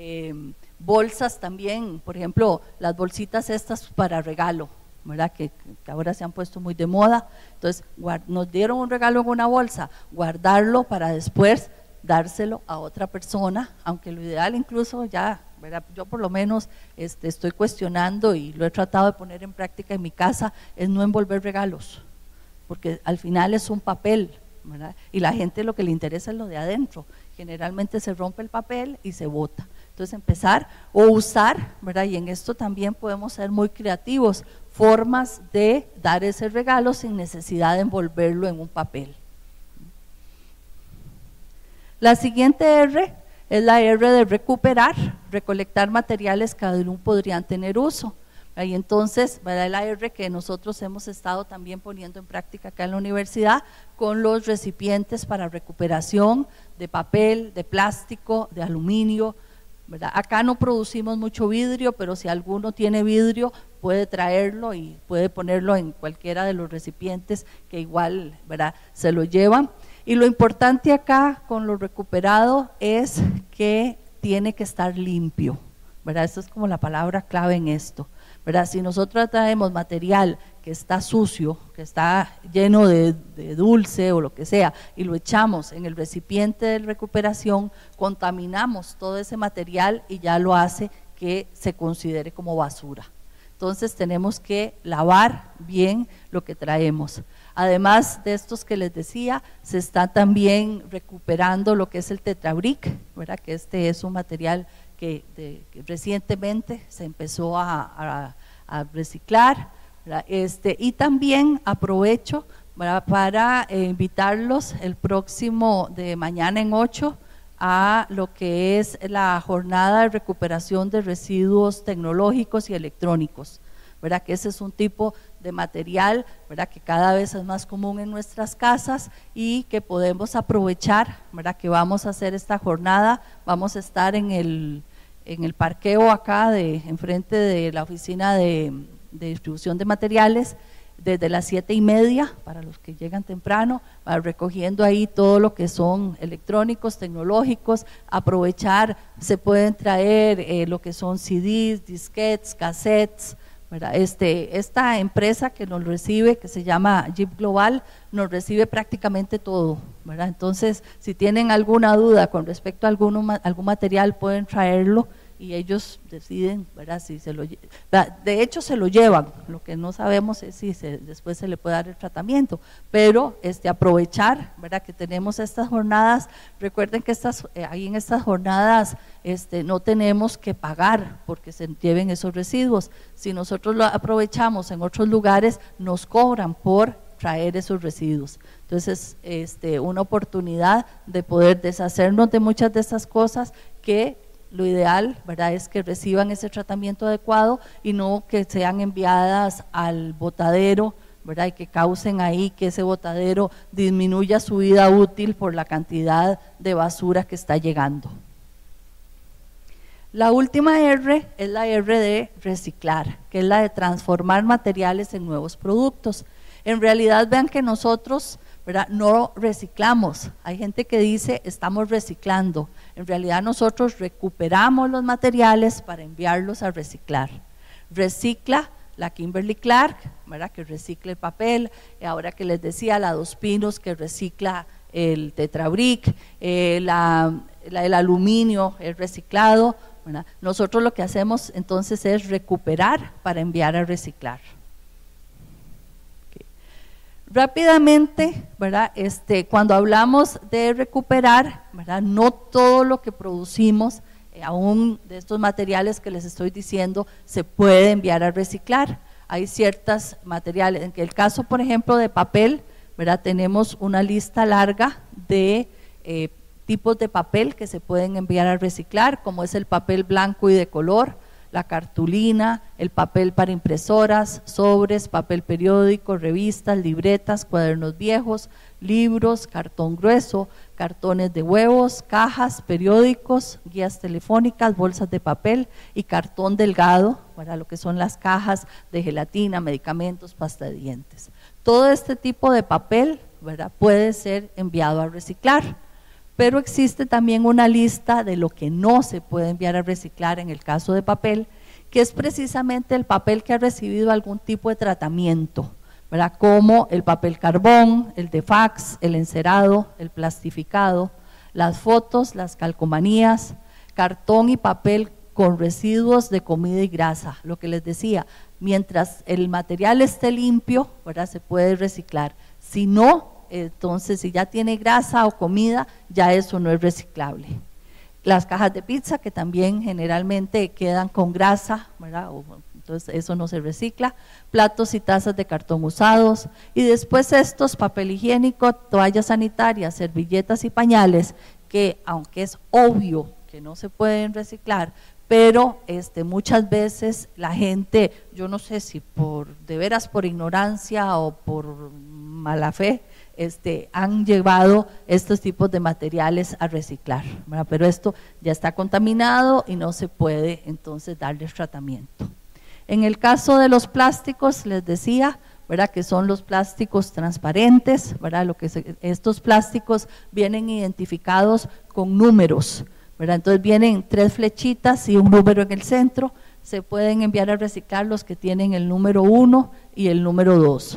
bolsas también, por ejemplo, las bolsitas estas para regalo, ¿verdad?, que ahora se han puesto muy de moda. Entonces nos dieron un regalo en una bolsa, guardarlo para después dárselo a otra persona, aunque lo ideal incluso ya, ¿verdad?, yo por lo menos estoy cuestionando y lo he tratado de poner en práctica en mi casa, es no envolver regalos, porque al final es un papel, ¿verdad?, y la gente lo que le interesa es lo de adentro. Generalmente se rompe el papel y se bota. Entonces empezar o usar, ¿verdad?, y en esto también podemos ser muy creativos, formas de dar ese regalo sin necesidad de envolverlo en un papel. La siguiente R es la R de recuperar, recolectar materiales que aún podrían tener uso. Y entonces, ¿verdad?, la R que nosotros hemos estado también poniendo en práctica acá en la universidad con los recipientes para recuperación de papel, de plástico, de aluminio, ¿verdad? Acá no producimos mucho vidrio, pero si alguno tiene vidrio puede traerlo y puede ponerlo en cualquiera de los recipientes que igual, ¿verdad?, se lo llevan. Y lo importante acá con lo recuperado es que tiene que estar limpio, ¿verdad? Esta es como la palabra clave en esto, ¿verdad? Si nosotros traemos material que está sucio, que está lleno de dulce o lo que sea, y lo echamos en el recipiente de recuperación, contaminamos todo ese material y ya lo hace que se considere como basura. Entonces tenemos que lavar bien lo que traemos. Además de estos que les decía, se está también recuperando lo que es el tetrabric, ¿verdad?, que es un material que recientemente se empezó a reciclar, ¿verdad? Y también aprovecho, ¿verdad?, para invitarlos el próximo de mañana en 8 a lo que es la jornada de recuperación de residuos tecnológicos y electrónicos, ¿verdad?, que ese es un tipo de material, ¿verdad?, que cada vez es más común en nuestras casas y que podemos aprovechar, ¿verdad?, que vamos a hacer esta jornada. Vamos a estar en el parqueo acá enfrente de la oficina de distribución de materiales desde las 7:30 para los que llegan temprano, recogiendo ahí todo lo que son electrónicos, tecnológicos. Aprovechar, se pueden traer lo que son CDs, disquetes, cassettes, ¿verdad? Esta empresa que nos recibe, que se llama Jeep Global, nos recibe prácticamente todo, ¿verdad? Entonces, si tienen alguna duda con respecto a algún material, pueden traerlo y ellos deciden, ¿verdad? Si se lo, de hecho se lo llevan, lo que no sabemos es si después se le puede dar el tratamiento, pero aprovechar, ¿verdad? Que tenemos estas jornadas. Recuerden que ahí en estas jornadas no tenemos que pagar porque se lleven esos residuos. Si nosotros lo aprovechamos en otros lugares, nos cobran por traer esos residuos. Entonces, una oportunidad de poder deshacernos de muchas de estas cosas que lo ideal, ¿verdad?, es que reciban ese tratamiento adecuado y no que sean enviadas al botadero, ¿verdad?, y que causen ahí que ese botadero disminuya su vida útil por la cantidad de basura que está llegando. La última R es la R de reciclar, que es la de transformar materiales en nuevos productos. En realidad, vean que nosotros, ¿verdad?, no reciclamos. Hay gente que dice estamos reciclando. En realidad nosotros recuperamos los materiales para enviarlos a reciclar. Recicla la Kimberly Clark, ¿verdad?, que recicla el papel. Ahora que les decía, la Dos Pinos, que recicla el Tetrabric, el aluminio, el reciclado, ¿verdad? Nosotros lo que hacemos entonces es recuperar para enviar a reciclar. Rápidamente, ¿verdad? Cuando hablamos de recuperar, ¿verdad?, no todo lo que producimos, aún de estos materiales que les estoy diciendo, se puede enviar a reciclar. Hay ciertos materiales, en el caso, por ejemplo, de papel, ¿verdad?, tenemos una lista larga de tipos de papel que se pueden enviar a reciclar, como es el papel blanco y de color, la cartulina, el papel para impresoras, sobres, papel periódico, revistas, libretas, cuadernos viejos, libros, cartón grueso, cartones de huevos, cajas, periódicos, guías telefónicas, bolsas de papel y cartón delgado, para lo que son las cajas de gelatina, medicamentos, pasta de dientes. Todo este tipo de papel, ¿verdad?, puede ser enviado a reciclar. Pero existe también una lista de lo que no se puede enviar a reciclar en el caso de papel, que es precisamente el papel que ha recibido algún tipo de tratamiento, ¿verdad?, como el papel carbón, el de fax, el encerado, el plastificado, las fotos, las calcomanías, cartón y papel con residuos de comida y grasa. Lo que les decía, mientras el material esté limpio, ¿verdad?, se puede reciclar. Si no, entonces si ya tiene grasa o comida, ya eso no es reciclable. Las cajas de pizza, que también generalmente quedan con grasa, ¿verdad?, entonces eso no se recicla. Platos y tazas de cartón usados, y después estos, papel higiénico, toallas sanitarias, servilletas y pañales, que aunque es obvio que no se pueden reciclar, pero muchas veces la gente, yo no sé si de veras por ignorancia o por mala fe, han llevado estos tipos de materiales a reciclar, ¿verdad?, pero esto ya está contaminado y no se puede entonces darles tratamiento. En el caso de los plásticos, les decía, ¿verdad?, que son los plásticos transparentes, ¿verdad?, estos plásticos vienen identificados con números, ¿verdad?, entonces vienen 3 flechitas y un número en el centro. Se pueden enviar a reciclar los que tienen el número 1 y el número 2.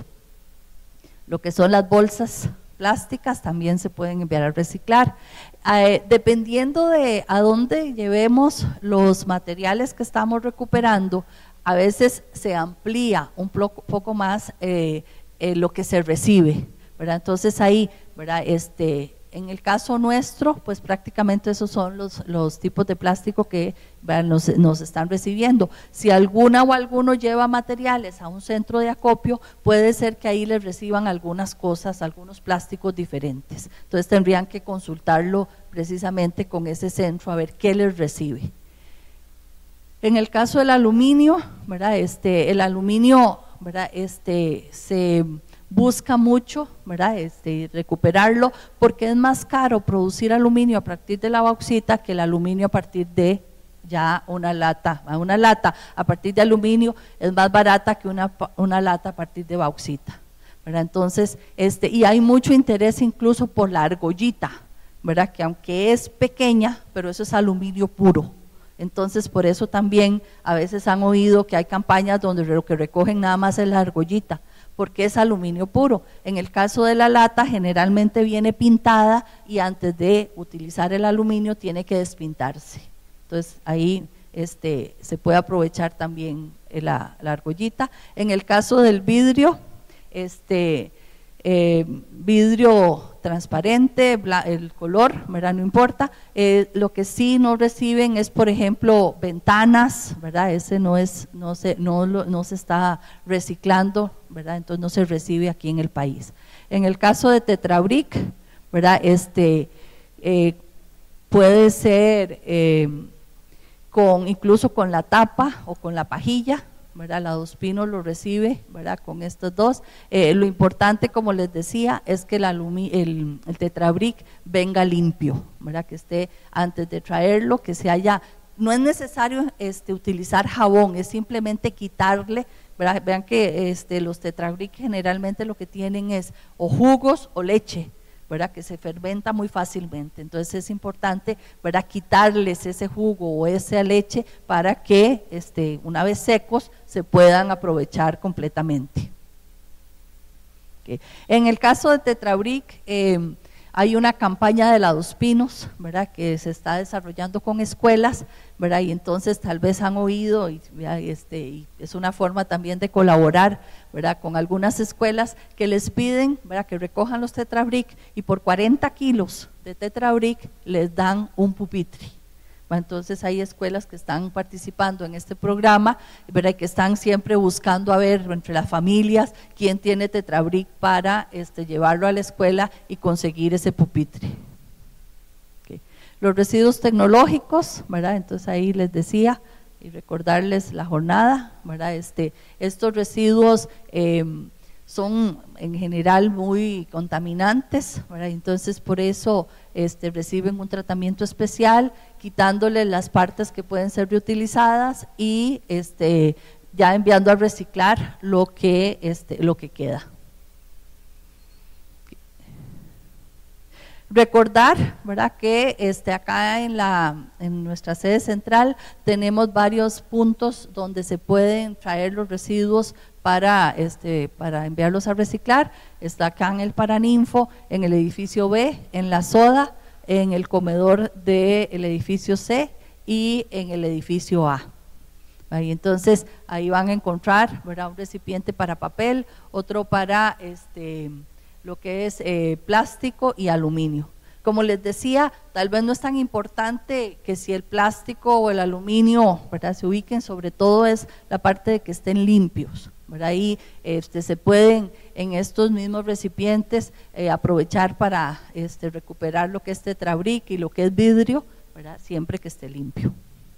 Lo que son las bolsas plásticas también se pueden enviar a reciclar. Dependiendo de a dónde llevemos los materiales que estamos recuperando, a veces se amplía un poco más lo que se recibe, ¿verdad? Entonces ahí, ¿verdad?, en el caso nuestro, pues prácticamente esos son los tipos de plástico que nos están recibiendo. Si alguna o alguno lleva materiales a un centro de acopio, puede ser que ahí les reciban algunas cosas, algunos plásticos diferentes. Entonces tendrían que consultarlo precisamente con ese centro a ver qué les recibe. En el caso del aluminio, ¿verdad?, el aluminio, ¿verdad?, se busca mucho, ¿verdad?, recuperarlo, porque es más caro producir aluminio a partir de la bauxita que el aluminio a partir de ya una lata. Una lata a partir de aluminio es más barata que una lata a partir de bauxita, ¿verdad? Entonces, y hay mucho interés incluso por la argollita, ¿verdad?, que aunque es pequeña, pero eso es aluminio puro. Entonces, por eso también a veces han oído que hay campañas donde lo que recogen nada más es la argollita, porque es aluminio puro. En el caso de la lata, generalmente viene pintada y antes de utilizar el aluminio tiene que despintarse. Entonces, ahí se puede aprovechar también la argollita. En el caso del vidrio, vidrio transparente, el color, ¿verdad? No importa. Lo que sí no reciben es, por ejemplo, ventanas, ¿verdad? Ese no se está reciclando, ¿verdad? Entonces no se recibe aquí en el país. En el caso de Tetrabric, ¿verdad? Puede ser incluso con la tapa o con la pajilla, ¿verdad? La Dos Pinos lo recibe, ¿verdad? Con estos dos. Lo importante, como les decía, es que el Tetrabric venga limpio, ¿verdad? Que esté, antes de traerlo, que se haya, no es necesario utilizar jabón, es simplemente quitarle, ¿verdad? Vean que los Tetrabric generalmente lo que tienen es o jugos o leche, ¿verdad? Que se fermenta muy fácilmente. Entonces es importante, ¿verdad? Quitarles ese jugo o esa leche para que una vez secos se puedan aprovechar completamente. Okay. En el caso de Tetrabric, hay una campaña de la Dos Pinos, ¿verdad? Que se está desarrollando con escuelas, ¿verdad? Y entonces tal vez han oído y es una forma también de colaborar, ¿verdad? Con algunas escuelas que les piden, ¿verdad? Que recojan los Tetrabric y por 40 kilos de Tetrabric les dan un pupitre. Entonces hay escuelas que están participando en este programa, ¿verdad? Y que están siempre buscando a ver entre las familias quién tiene Tetrabric para llevarlo a la escuela y conseguir ese pupitre. Okay. Los residuos tecnológicos, ¿verdad? Entonces ahí les decía y recordarles la jornada, ¿verdad? Estos residuos son en general muy contaminantes, ¿verdad? Entonces por eso reciben un tratamiento especial, quitándole las partes que pueden ser reutilizadas y ya enviando a reciclar lo que queda. Recordar, ¿verdad? Que acá en nuestra sede central tenemos varios puntos donde se pueden traer los residuos para enviarlos a reciclar. Está acá en el Paraninfo, en el edificio B, en la Soda, en el comedor del edificio C y en el edificio A. Ahí, entonces ahí van a encontrar, ¿verdad? Un recipiente para papel, otro para lo que es plástico y aluminio. Como les decía, tal vez no es tan importante que si el plástico o el aluminio, ¿verdad? Se ubiquen, sobre todo es la parte de que estén limpios, ¿verdad? Ahí se pueden en estos mismos recipientes aprovechar para recuperar lo que es Tetrabric y lo que es vidrio, ¿verdad? Siempre que esté limpio.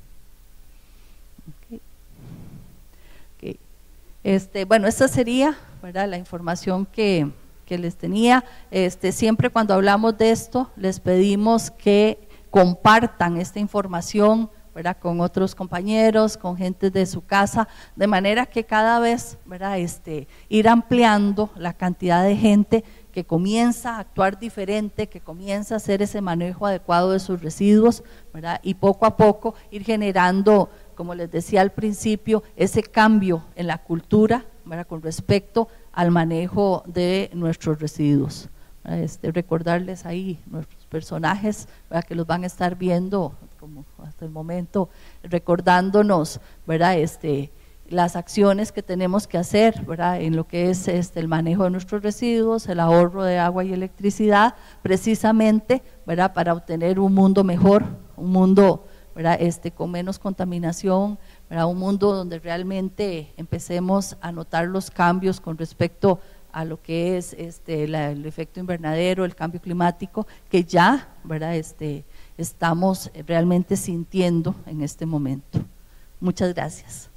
Okay. Okay. Bueno, esta sería, ¿verdad? La información que les tenía. Siempre cuando hablamos de esto, les pedimos que compartan esta información, ¿verdad? Con otros compañeros, con gente de su casa, de manera que cada vez, ¿verdad? Ir ampliando la cantidad de gente que comienza a actuar diferente, que comienza a hacer ese manejo adecuado de sus residuos, ¿verdad? Y poco a poco ir generando, como les decía al principio, ese cambio en la cultura, ¿verdad? Con respecto al manejo de nuestros residuos. Recordarles ahí nuestros personajes, ¿verdad? Que los van a estar viendo como hasta el momento, recordándonos, ¿verdad? Las acciones que tenemos que hacer, ¿verdad? En lo que es el manejo de nuestros residuos, el ahorro de agua y electricidad, precisamente, ¿verdad? Para obtener un mundo mejor, un mundo, ¿verdad? Con menos contaminación, ¿verdad? Un mundo donde realmente empecemos a notar los cambios con respecto a lo que es el efecto invernadero, el cambio climático, que ya, ¿verdad? Estamos realmente sintiendo en este momento. Muchas gracias.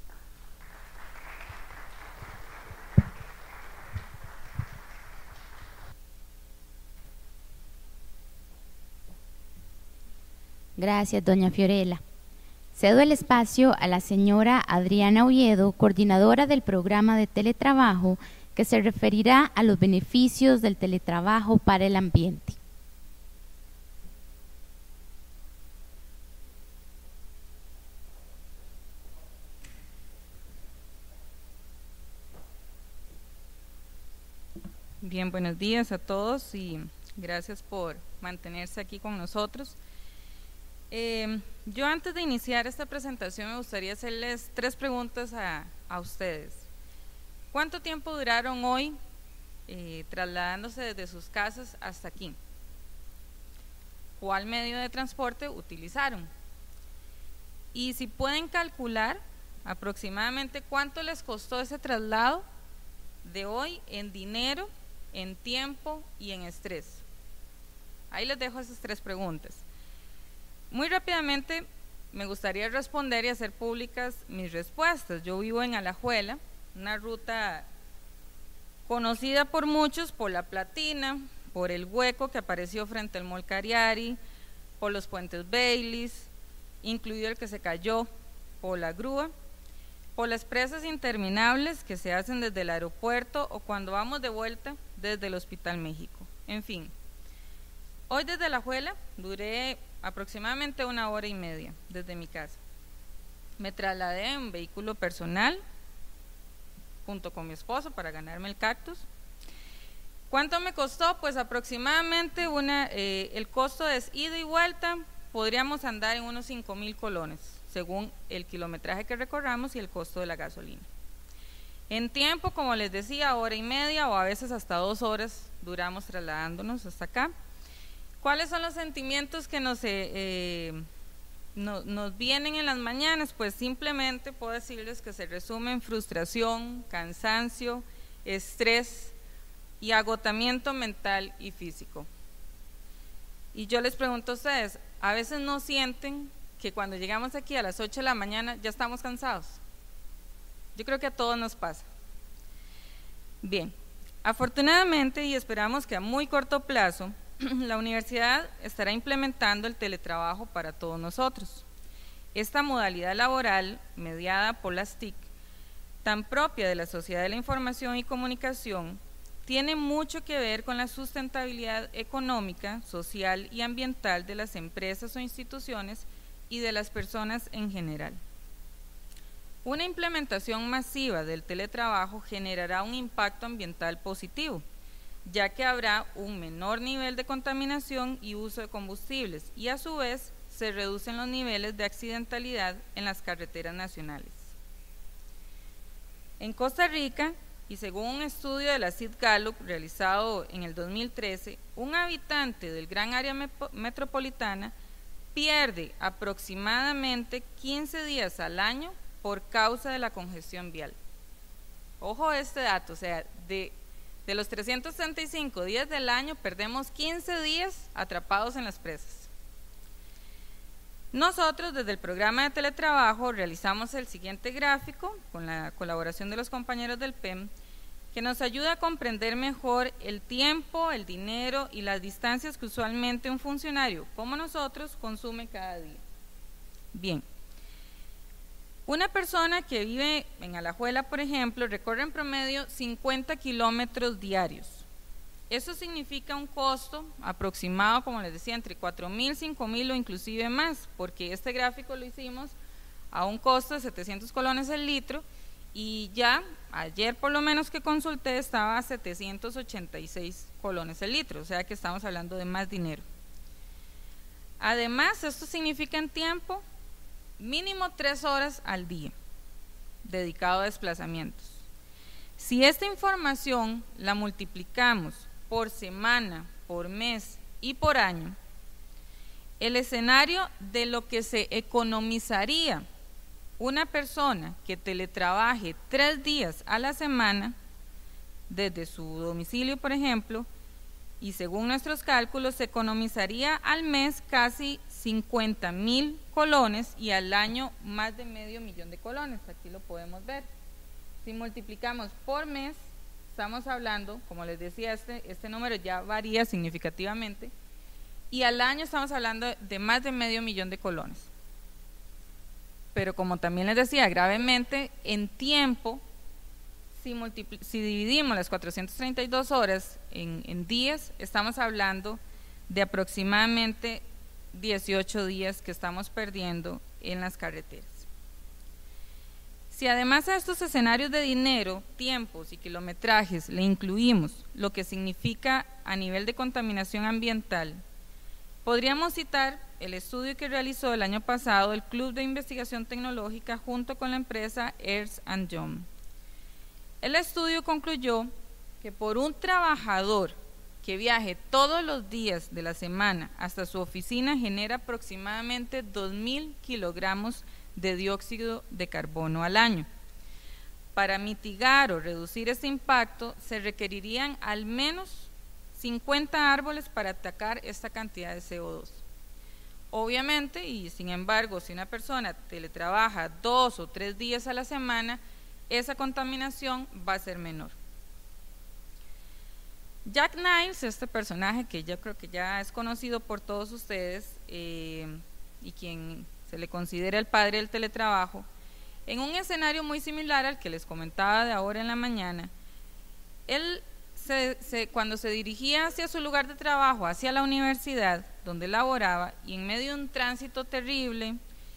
Gracias, doña Fiorella. Cedo el espacio a la señora Adriana Oviedo, coordinadora del programa de teletrabajo, que se referirá a los beneficios del teletrabajo para el ambiente. Bien, buenos días a todos y gracias por mantenerse aquí con nosotros. Yo antes de iniciar esta presentación me gustaría hacerles 3 preguntas a ustedes. ¿Cuánto tiempo duraron hoy trasladándose desde sus casas hasta aquí? ¿Cuál medio de transporte utilizaron? Y si pueden calcular aproximadamente cuánto les costó ese traslado de hoy en dinero, en tiempo y en estrés. Ahí les dejo esas 3 preguntas. Muy rápidamente me gustaría responder y hacer públicas mis respuestas. Yo vivo en Alajuela, una ruta conocida por muchos por la Platina, por el hueco que apareció frente al Mall Cariari, por los puentes Baileys, incluido el que se cayó, por la grúa, por las presas interminables que se hacen desde el aeropuerto o cuando vamos de vuelta desde el Hospital México. En fin, hoy desde Alajuela duré aproximadamente 1 hora y media desde mi casa. Me trasladé en vehículo personal junto con mi esposo para ganarme el cactus. ¿Cuánto me costó? Pues aproximadamente el costo de ida y vuelta podríamos andar en unos 5,000 colones, según el kilometraje que recorramos y el costo de la gasolina. En tiempo, como les decía, 1 hora y media o a veces hasta 2 horas duramos trasladándonos hasta acá. ¿Cuáles son los sentimientos que nos vienen en las mañanas? Pues simplemente puedo decirles que se resumen en frustración, cansancio, estrés y agotamiento mental y físico. Y yo les pregunto a ustedes, ¿a veces no sienten que cuando llegamos aquí a las 8 de la mañana ya estamos cansados? Yo creo que a todos nos pasa. Bien, afortunadamente y esperamos que a muy corto plazo, la universidad estará implementando el teletrabajo para todos nosotros. Esta modalidad laboral, mediada por las TIC, tan propia de la Sociedad de la Información y Comunicación, tiene mucho que ver con la sustentabilidad económica, social y ambiental de las empresas o instituciones y de las personas en general. Una implementación masiva del teletrabajo generará un impacto ambiental positivo, ya que habrá un menor nivel de contaminación y uso de combustibles y a su vez se reducen los niveles de accidentalidad en las carreteras nacionales. En Costa Rica, y según un estudio de la CID Gallup realizado en el 2013, un habitante del gran área metropolitana pierde aproximadamente 15 días al año por causa de la congestión vial. Ojo a este dato, o sea, de los 365 días del año perdemos 15 días atrapados en las presas. Nosotros desde el programa de teletrabajo realizamos el siguiente gráfico con la colaboración de los compañeros del PEM, que nos ayuda a comprender mejor el tiempo, el dinero y las distancias que usualmente un funcionario como nosotros consume cada día. Bien, una persona que vive en Alajuela, por ejemplo, recorre en promedio 50 kilómetros diarios. Eso significa un costo aproximado, como les decía, entre 4,000, 5,000 o inclusive más, porque este gráfico lo hicimos a un costo de 700 colones el litro y ya ayer por lo menos que consulté estaba a 786 colones el litro, o sea que estamos hablando de más dinero. Además, esto significa en tiempo mínimo 3 horas al día dedicado a desplazamientos. Si esta información la multiplicamos por semana, por mes y por año, el escenario de lo que se economizaría una persona que teletrabaje 3 días a la semana desde su domicilio, por ejemplo, y según nuestros cálculos se economizaría al mes casi 50,000 colones y al año más de medio millón de colones. Aquí lo podemos ver. Si multiplicamos por mes, estamos hablando, como les decía, este número ya varía significativamente, y al año estamos hablando de más de medio millón de colones. Pero como también les decía, gravemente, en tiempo, si dividimos las 432 horas en días, estamos hablando de aproximadamente 18 días que estamos perdiendo en las carreteras. Si además a estos escenarios de dinero, tiempos y kilometrajes le incluimos lo que significa a nivel de contaminación ambiental, Podríamos citar el estudio que realizó el año pasado el Club de Investigación Tecnológica junto con la empresa Ernst & Young. El estudio concluyó que por un trabajador que viaje todos los días de la semana hasta su oficina genera aproximadamente 2.000 kilogramos de dióxido de carbono al año. Para mitigar o reducir este impacto se requerirían al menos 50 árboles para atacar esta cantidad de CO2. Obviamente, y sin embargo, si una persona teletrabaja 2 o 3 días a la semana, esa contaminación va a ser menor. Jack Niles, este personaje que yo creo que ya es conocido por todos ustedes y quien se le considera el padre del teletrabajo, en un escenario muy similar al que les comentaba de ahora en la mañana, él cuando se dirigía hacia su lugar de trabajo, hacia la universidad donde laboraba, y en medio de un tránsito terrible,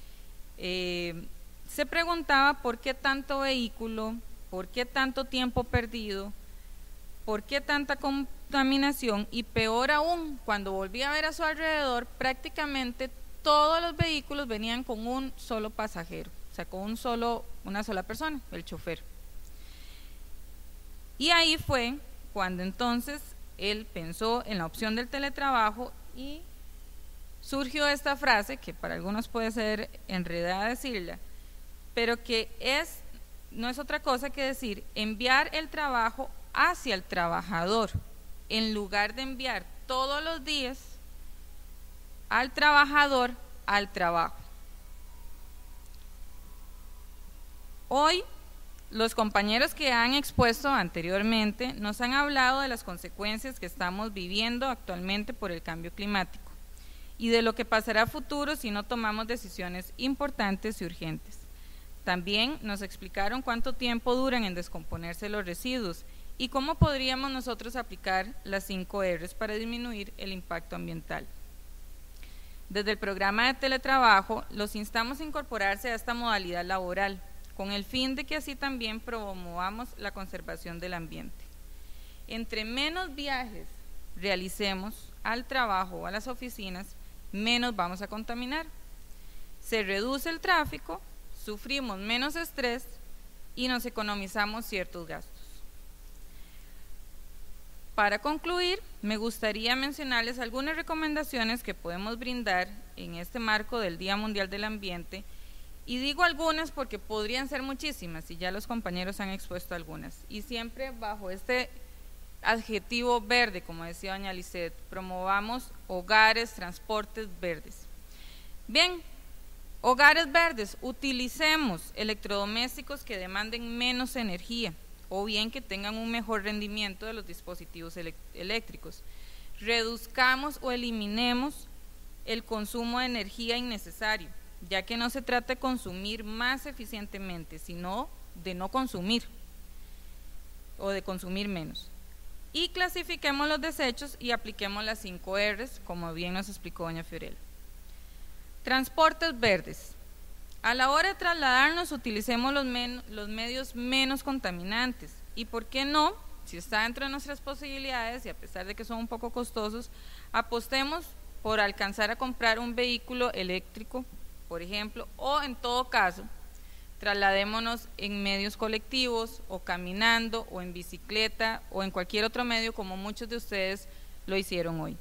se preguntaba por qué tanto vehículo, por qué tanto tiempo perdido, por qué tanta contaminación, y peor aún, cuando volvía a ver a su alrededor, prácticamente todos los vehículos venían con un solo pasajero, o sea, con una sola persona, el chofer. Y ahí fue cuando entonces él pensó en la opción del teletrabajo y surgió esta frase, que para algunos puede ser enredada decirla, pero que no es otra cosa que decir enviar el trabajo hacia el trabajador, en lugar de enviar todos los días al trabajador al trabajo. Hoy, los compañeros que han expuesto anteriormente nos han hablado de las consecuencias que estamos viviendo actualmente por el cambio climático y de lo que pasará a futuro si no tomamos decisiones importantes y urgentes. También nos explicaron cuánto tiempo duran en descomponerse los residuos y cómo podríamos nosotros aplicar las 5 R's para disminuir el impacto ambiental. Desde el programa de teletrabajo los instamos a incorporarse a esta modalidad laboral, con el fin de que así también promovamos la conservación del ambiente. Entre menos viajes realicemos al trabajo o a las oficinas, menos vamos a contaminar. Se reduce el tráfico, sufrimos menos estrés y nos economizamos ciertos gastos. Para concluir, me gustaría mencionarles algunas recomendaciones que podemos brindar en este marco del Día Mundial del Ambiente. Y digo algunas porque podrían ser muchísimas y ya los compañeros han expuesto algunas. Y siempre bajo este adjetivo verde, como decía doña Lisset, promovamos hogares, transportes verdes. Bien, hogares verdes, utilicemos electrodomésticos que demanden menos energía o bien que tengan un mejor rendimiento de los dispositivos eléctricos. Reduzcamos o eliminemos el consumo de energía innecesario, ya que no se trata de consumir más eficientemente, sino de no consumir o de consumir menos. Y clasifiquemos los desechos y apliquemos las 5 R's, como bien nos explicó doña Fiorella. Transportes verdes. A la hora de trasladarnos, utilicemos los medios menos contaminantes. Y por qué no, si está dentro de nuestras posibilidades y a pesar de que son un poco costosos, apostemos por alcanzar a comprar un vehículo eléctrico, por ejemplo, o en todo caso, trasladémonos en medios colectivos o caminando o en bicicleta o en cualquier otro medio como muchos de ustedes lo hicieron hoy.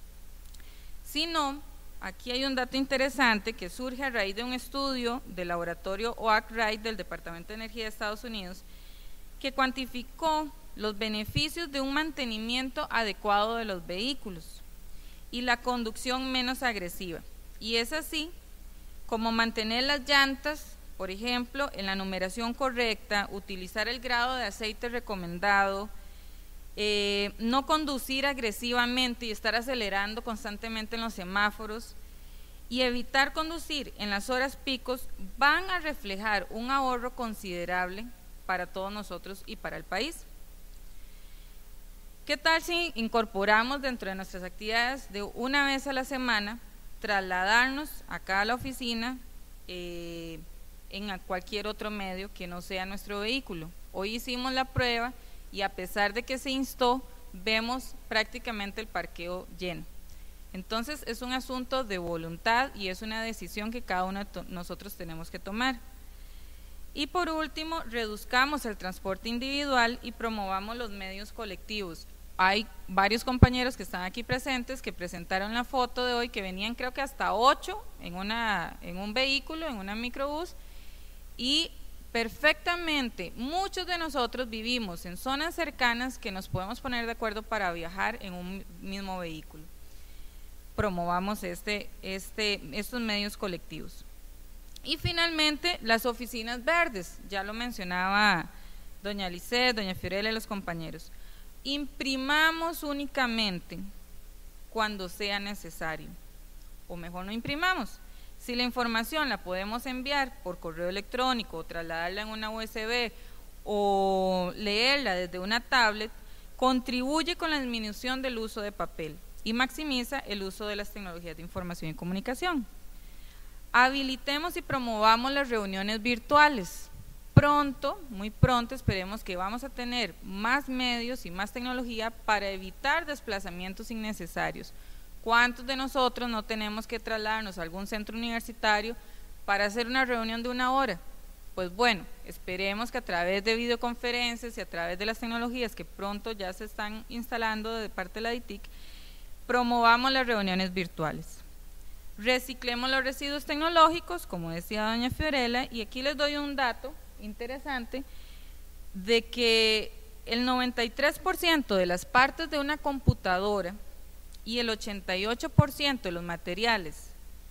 Si no, aquí hay un dato interesante que surge a raíz de un estudio del laboratorio Oak-Wright del Departamento de Energía de Estados Unidos que cuantificó los beneficios de un mantenimiento adecuado de los vehículos y la conducción menos agresiva. Y es así como mantener las llantas, por ejemplo, en la numeración correcta, utilizar el grado de aceite recomendado, no conducir agresivamente y estar acelerando constantemente en los semáforos y evitar conducir en las horas picos van a reflejar un ahorro considerable para todos nosotros y para el país. ¿Qué tal si incorporamos dentro de nuestras actividades de una vez a la semana trasladarnos acá a la oficina en cualquier otro medio que no sea nuestro vehículo? Hoy hicimos la prueba y a pesar de que se instó, vemos prácticamente el parqueo lleno. Entonces es un asunto de voluntad y es una decisión que cada uno de nosotros tenemos que tomar. Y por último, reduzcamos el transporte individual y promovamos los medios colectivos. Hay varios compañeros que están aquí presentes que presentaron la foto de hoy, que venían creo que hasta 8 en un vehículo, en una microbús, y perfectamente muchos de nosotros vivimos en zonas cercanas que nos podemos poner de acuerdo para viajar en un mismo vehículo. Promovamos estos medios colectivos. Y finalmente, las oficinas verdes, ya lo mencionaba doña Lisset, doña Fiorella y los compañeros. Imprimamos únicamente cuando sea necesario, o mejor no imprimamos. Si la información la podemos enviar por correo electrónico, o trasladarla en una USB, o leerla desde una tablet, contribuye con la disminución del uso de papel y maximiza el uso de las tecnologías de información y comunicación. Habilitemos y promovamos las reuniones virtuales. Pronto, muy pronto, esperemos que vamos a tener más medios y más tecnología para evitar desplazamientos innecesarios. ¿Cuántos de nosotros no tenemos que trasladarnos a algún centro universitario para hacer una reunión de 1 hora? Pues bueno, esperemos que a través de videoconferencias y a través de las tecnologías que pronto ya se están instalando de parte de la DITIC, promovamos las reuniones virtuales. Reciclemos los residuos tecnológicos, como decía doña Fiorella, y aquí les doy un dato interesante de que el 93% de las partes de una computadora y el 88% de los materiales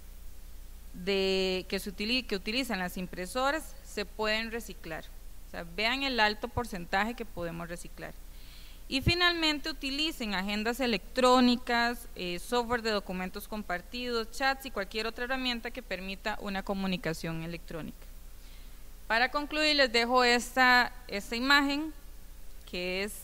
que utilizan las impresoras se pueden reciclar. O sea, vean el alto porcentaje que podemos reciclar. Y finalmente utilicen agendas electrónicas, software de documentos compartidos, chats y cualquier otra herramienta que permita una comunicación electrónica. Para concluir les dejo esta imagen que es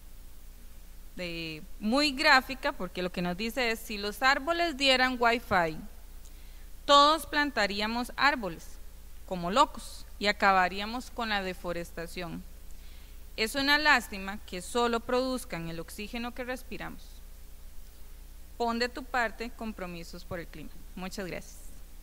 muy gráfica, porque lo que nos dice es: si los árboles dieran Wi-Fi, todos plantaríamos árboles como locos y acabaríamos con la deforestación. Es una lástima que solo produzcan el oxígeno que respiramos. Pon de tu parte compromisos por el clima. Muchas gracias.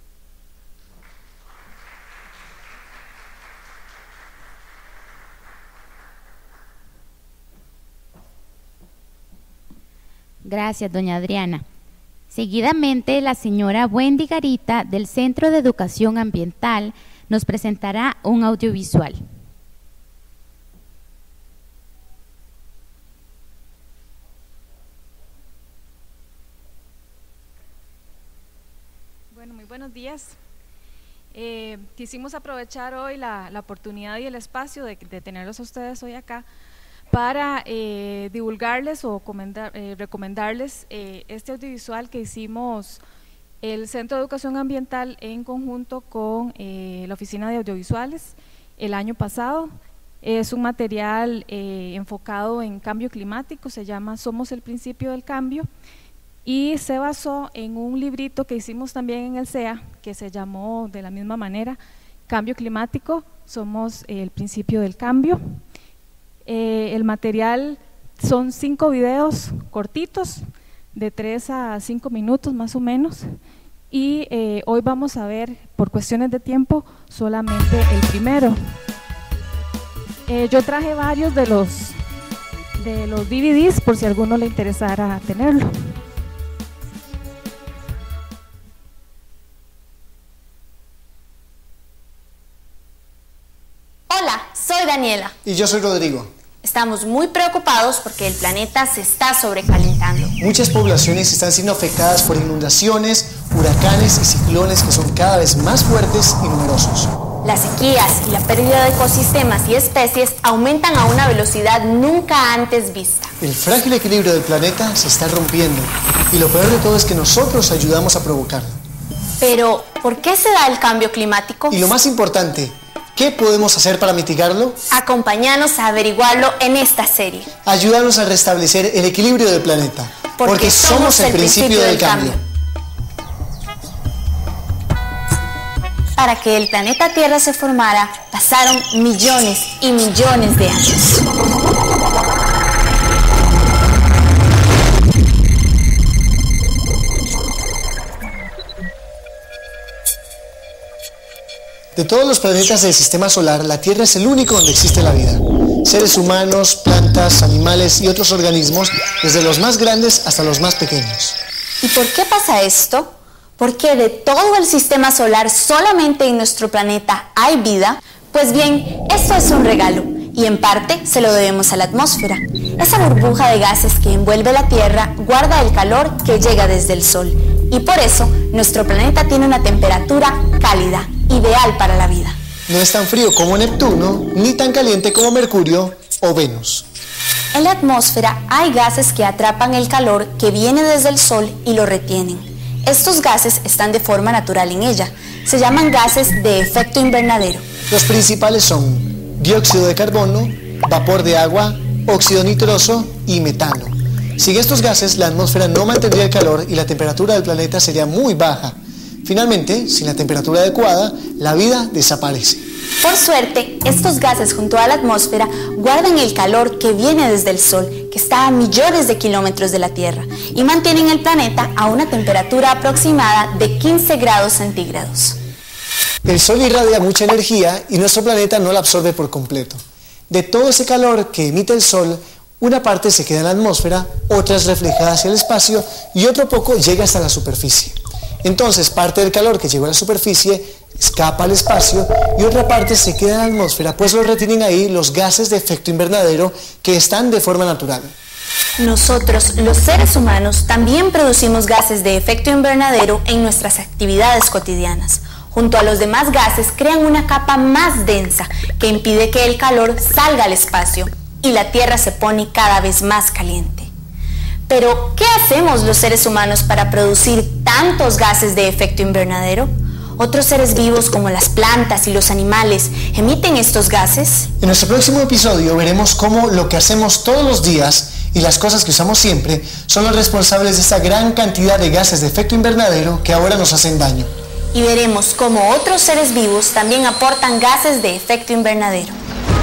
Gracias, doña Adriana. Seguidamente, la señora Wendy Garita, del Centro de Educación Ambiental, nos presentará un audiovisual. Bueno, muy buenos días. Quisimos aprovechar hoy la oportunidad y el espacio de tenerlos a ustedes hoy acá para divulgarles o recomendarles este audiovisual que hicimos el Centro de Educación Ambiental en conjunto con la Oficina de Audiovisuales el año pasado. Es un material enfocado en cambio climático, se llama Somos el Principio del Cambio, y se basó en un librito que hicimos también en el CEA, que se llamó de la misma manera, Cambio Climático, Somos el Principio del Cambio. El material son 5 videos cortitos, de 3 a 5 minutos más o menos, y hoy vamos a ver, por cuestiones de tiempo, solamente el primero. Yo traje varios de los DVDs por si a alguno le interesara tenerlo. Hola, soy Daniela. Y yo soy Rodrigo. Estamos muy preocupados porque el planeta se está sobrecalentando. Muchas poblaciones están siendo afectadas por inundaciones, huracanes y ciclones que son cada vez más fuertes y numerosos. Las sequías y la pérdida de ecosistemas y especies aumentan a una velocidad nunca antes vista. El frágil equilibrio del planeta se está rompiendo y lo peor de todo es que nosotros ayudamos a provocarlo. Pero, ¿por qué se da el cambio climático? Y lo más importante, ¿qué podemos hacer para mitigarlo? Acompáñanos a averiguarlo en esta serie. Ayúdanos a restablecer el equilibrio del planeta, porque somos el principio del cambio. Para que el planeta Tierra se formara, pasaron millones y millones de años. De todos los planetas del sistema solar, la Tierra es el único donde existe la vida. Seres humanos, plantas, animales y otros organismos, desde los más grandes hasta los más pequeños. ¿Y por qué pasa esto? ¿Por qué de todo el sistema solar solamente en nuestro planeta hay vida? Pues bien, esto es un regalo y en parte se lo debemos a la atmósfera. Esa burbuja de gases que envuelve la Tierra guarda el calor que llega desde el Sol y por eso nuestro planeta tiene una temperatura cálida, ideal para la vida. No es tan frío como Neptuno, ni tan caliente como Mercurio o Venus. En la atmósfera hay gases que atrapan el calor que viene desde el Sol y lo retienen. Estos gases están de forma natural en ella. Se llaman gases de efecto invernadero. Los principales son dióxido de carbono, vapor de agua, óxido nitroso y metano. Sin estos gases, la atmósfera no mantendría el calor y la temperatura del planeta sería muy baja. Finalmente, sin la temperatura adecuada, la vida desaparece. Por suerte, estos gases junto a la atmósfera guardan el calor que viene desde el Sol, que está a millones de kilómetros de la Tierra, y mantienen el planeta a una temperatura aproximada de 15 grados centígrados. El Sol irradia mucha energía y nuestro planeta no la absorbe por completo. De todo ese calor que emite el Sol, una parte se queda en la atmósfera, otra es reflejada hacia el espacio y otro poco llega hasta la superficie. Entonces, parte del calor que llegó a la superficie escapa al espacio y otra parte se queda en la atmósfera, pues lo retienen ahí los gases de efecto invernadero que están de forma natural. Nosotros, los seres humanos, también producimos gases de efecto invernadero en nuestras actividades cotidianas. Junto a los demás gases crean una capa más densa que impide que el calor salga al espacio y la Tierra se pone cada vez más caliente. Pero, ¿qué hacemos los seres humanos para producir tantos gases de efecto invernadero? ¿Otros seres vivos como las plantas y los animales emiten estos gases? En nuestro próximo episodio veremos cómo lo que hacemos todos los días y las cosas que usamos siempre son los responsables de esta gran cantidad de gases de efecto invernadero que ahora nos hacen daño. Y veremos cómo otros seres vivos también aportan gases de efecto invernadero.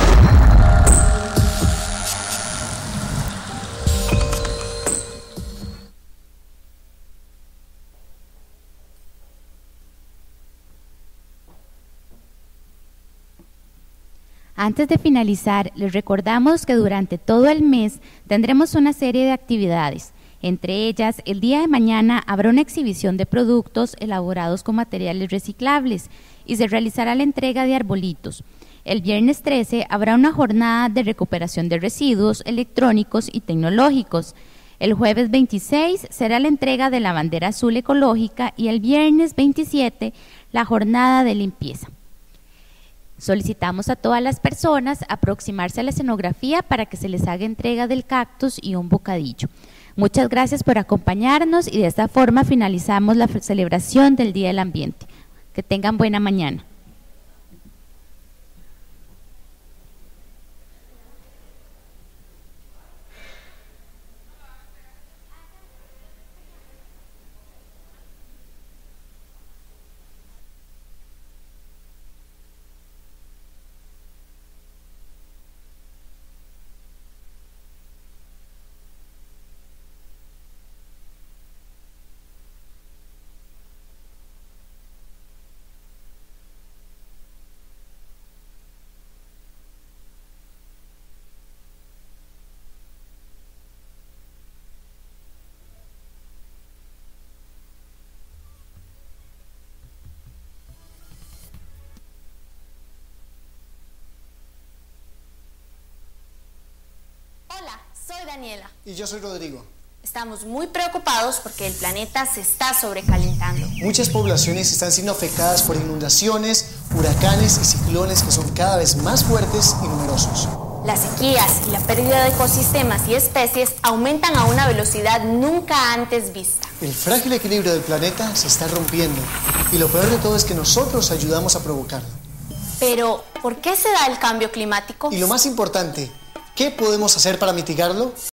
Antes de finalizar, les recordamos que durante todo el mes tendremos una serie de actividades. Entre ellas, el día de mañana habrá una exhibición de productos elaborados con materiales reciclables y se realizará la entrega de arbolitos. El viernes 13 habrá una jornada de recuperación de residuos electrónicos y tecnológicos. El jueves 26 será la entrega de la bandera azul ecológica y el viernes 27 la jornada de limpieza. Solicitamos a todas las personas aproximarse a la escenografía para que se les haga entrega del cactus y un bocadillo. Muchas gracias por acompañarnos y de esta forma finalizamos la celebración del Día del Ambiente. Que tengan buena mañana. Hola, soy Daniela. Y yo soy Rodrigo. Estamos muy preocupados porque el planeta se está sobrecalentando. Muchas poblaciones están siendo afectadas por inundaciones, huracanes y ciclones que son cada vez más fuertes y numerosos. Las sequías y la pérdida de ecosistemas y especies aumentan a una velocidad nunca antes vista. El frágil equilibrio del planeta se está rompiendo y lo peor de todo es que nosotros ayudamos a provocarlo. Pero, ¿por qué se da el cambio climático? Y lo más importante, ¿qué podemos hacer para mitigarlo?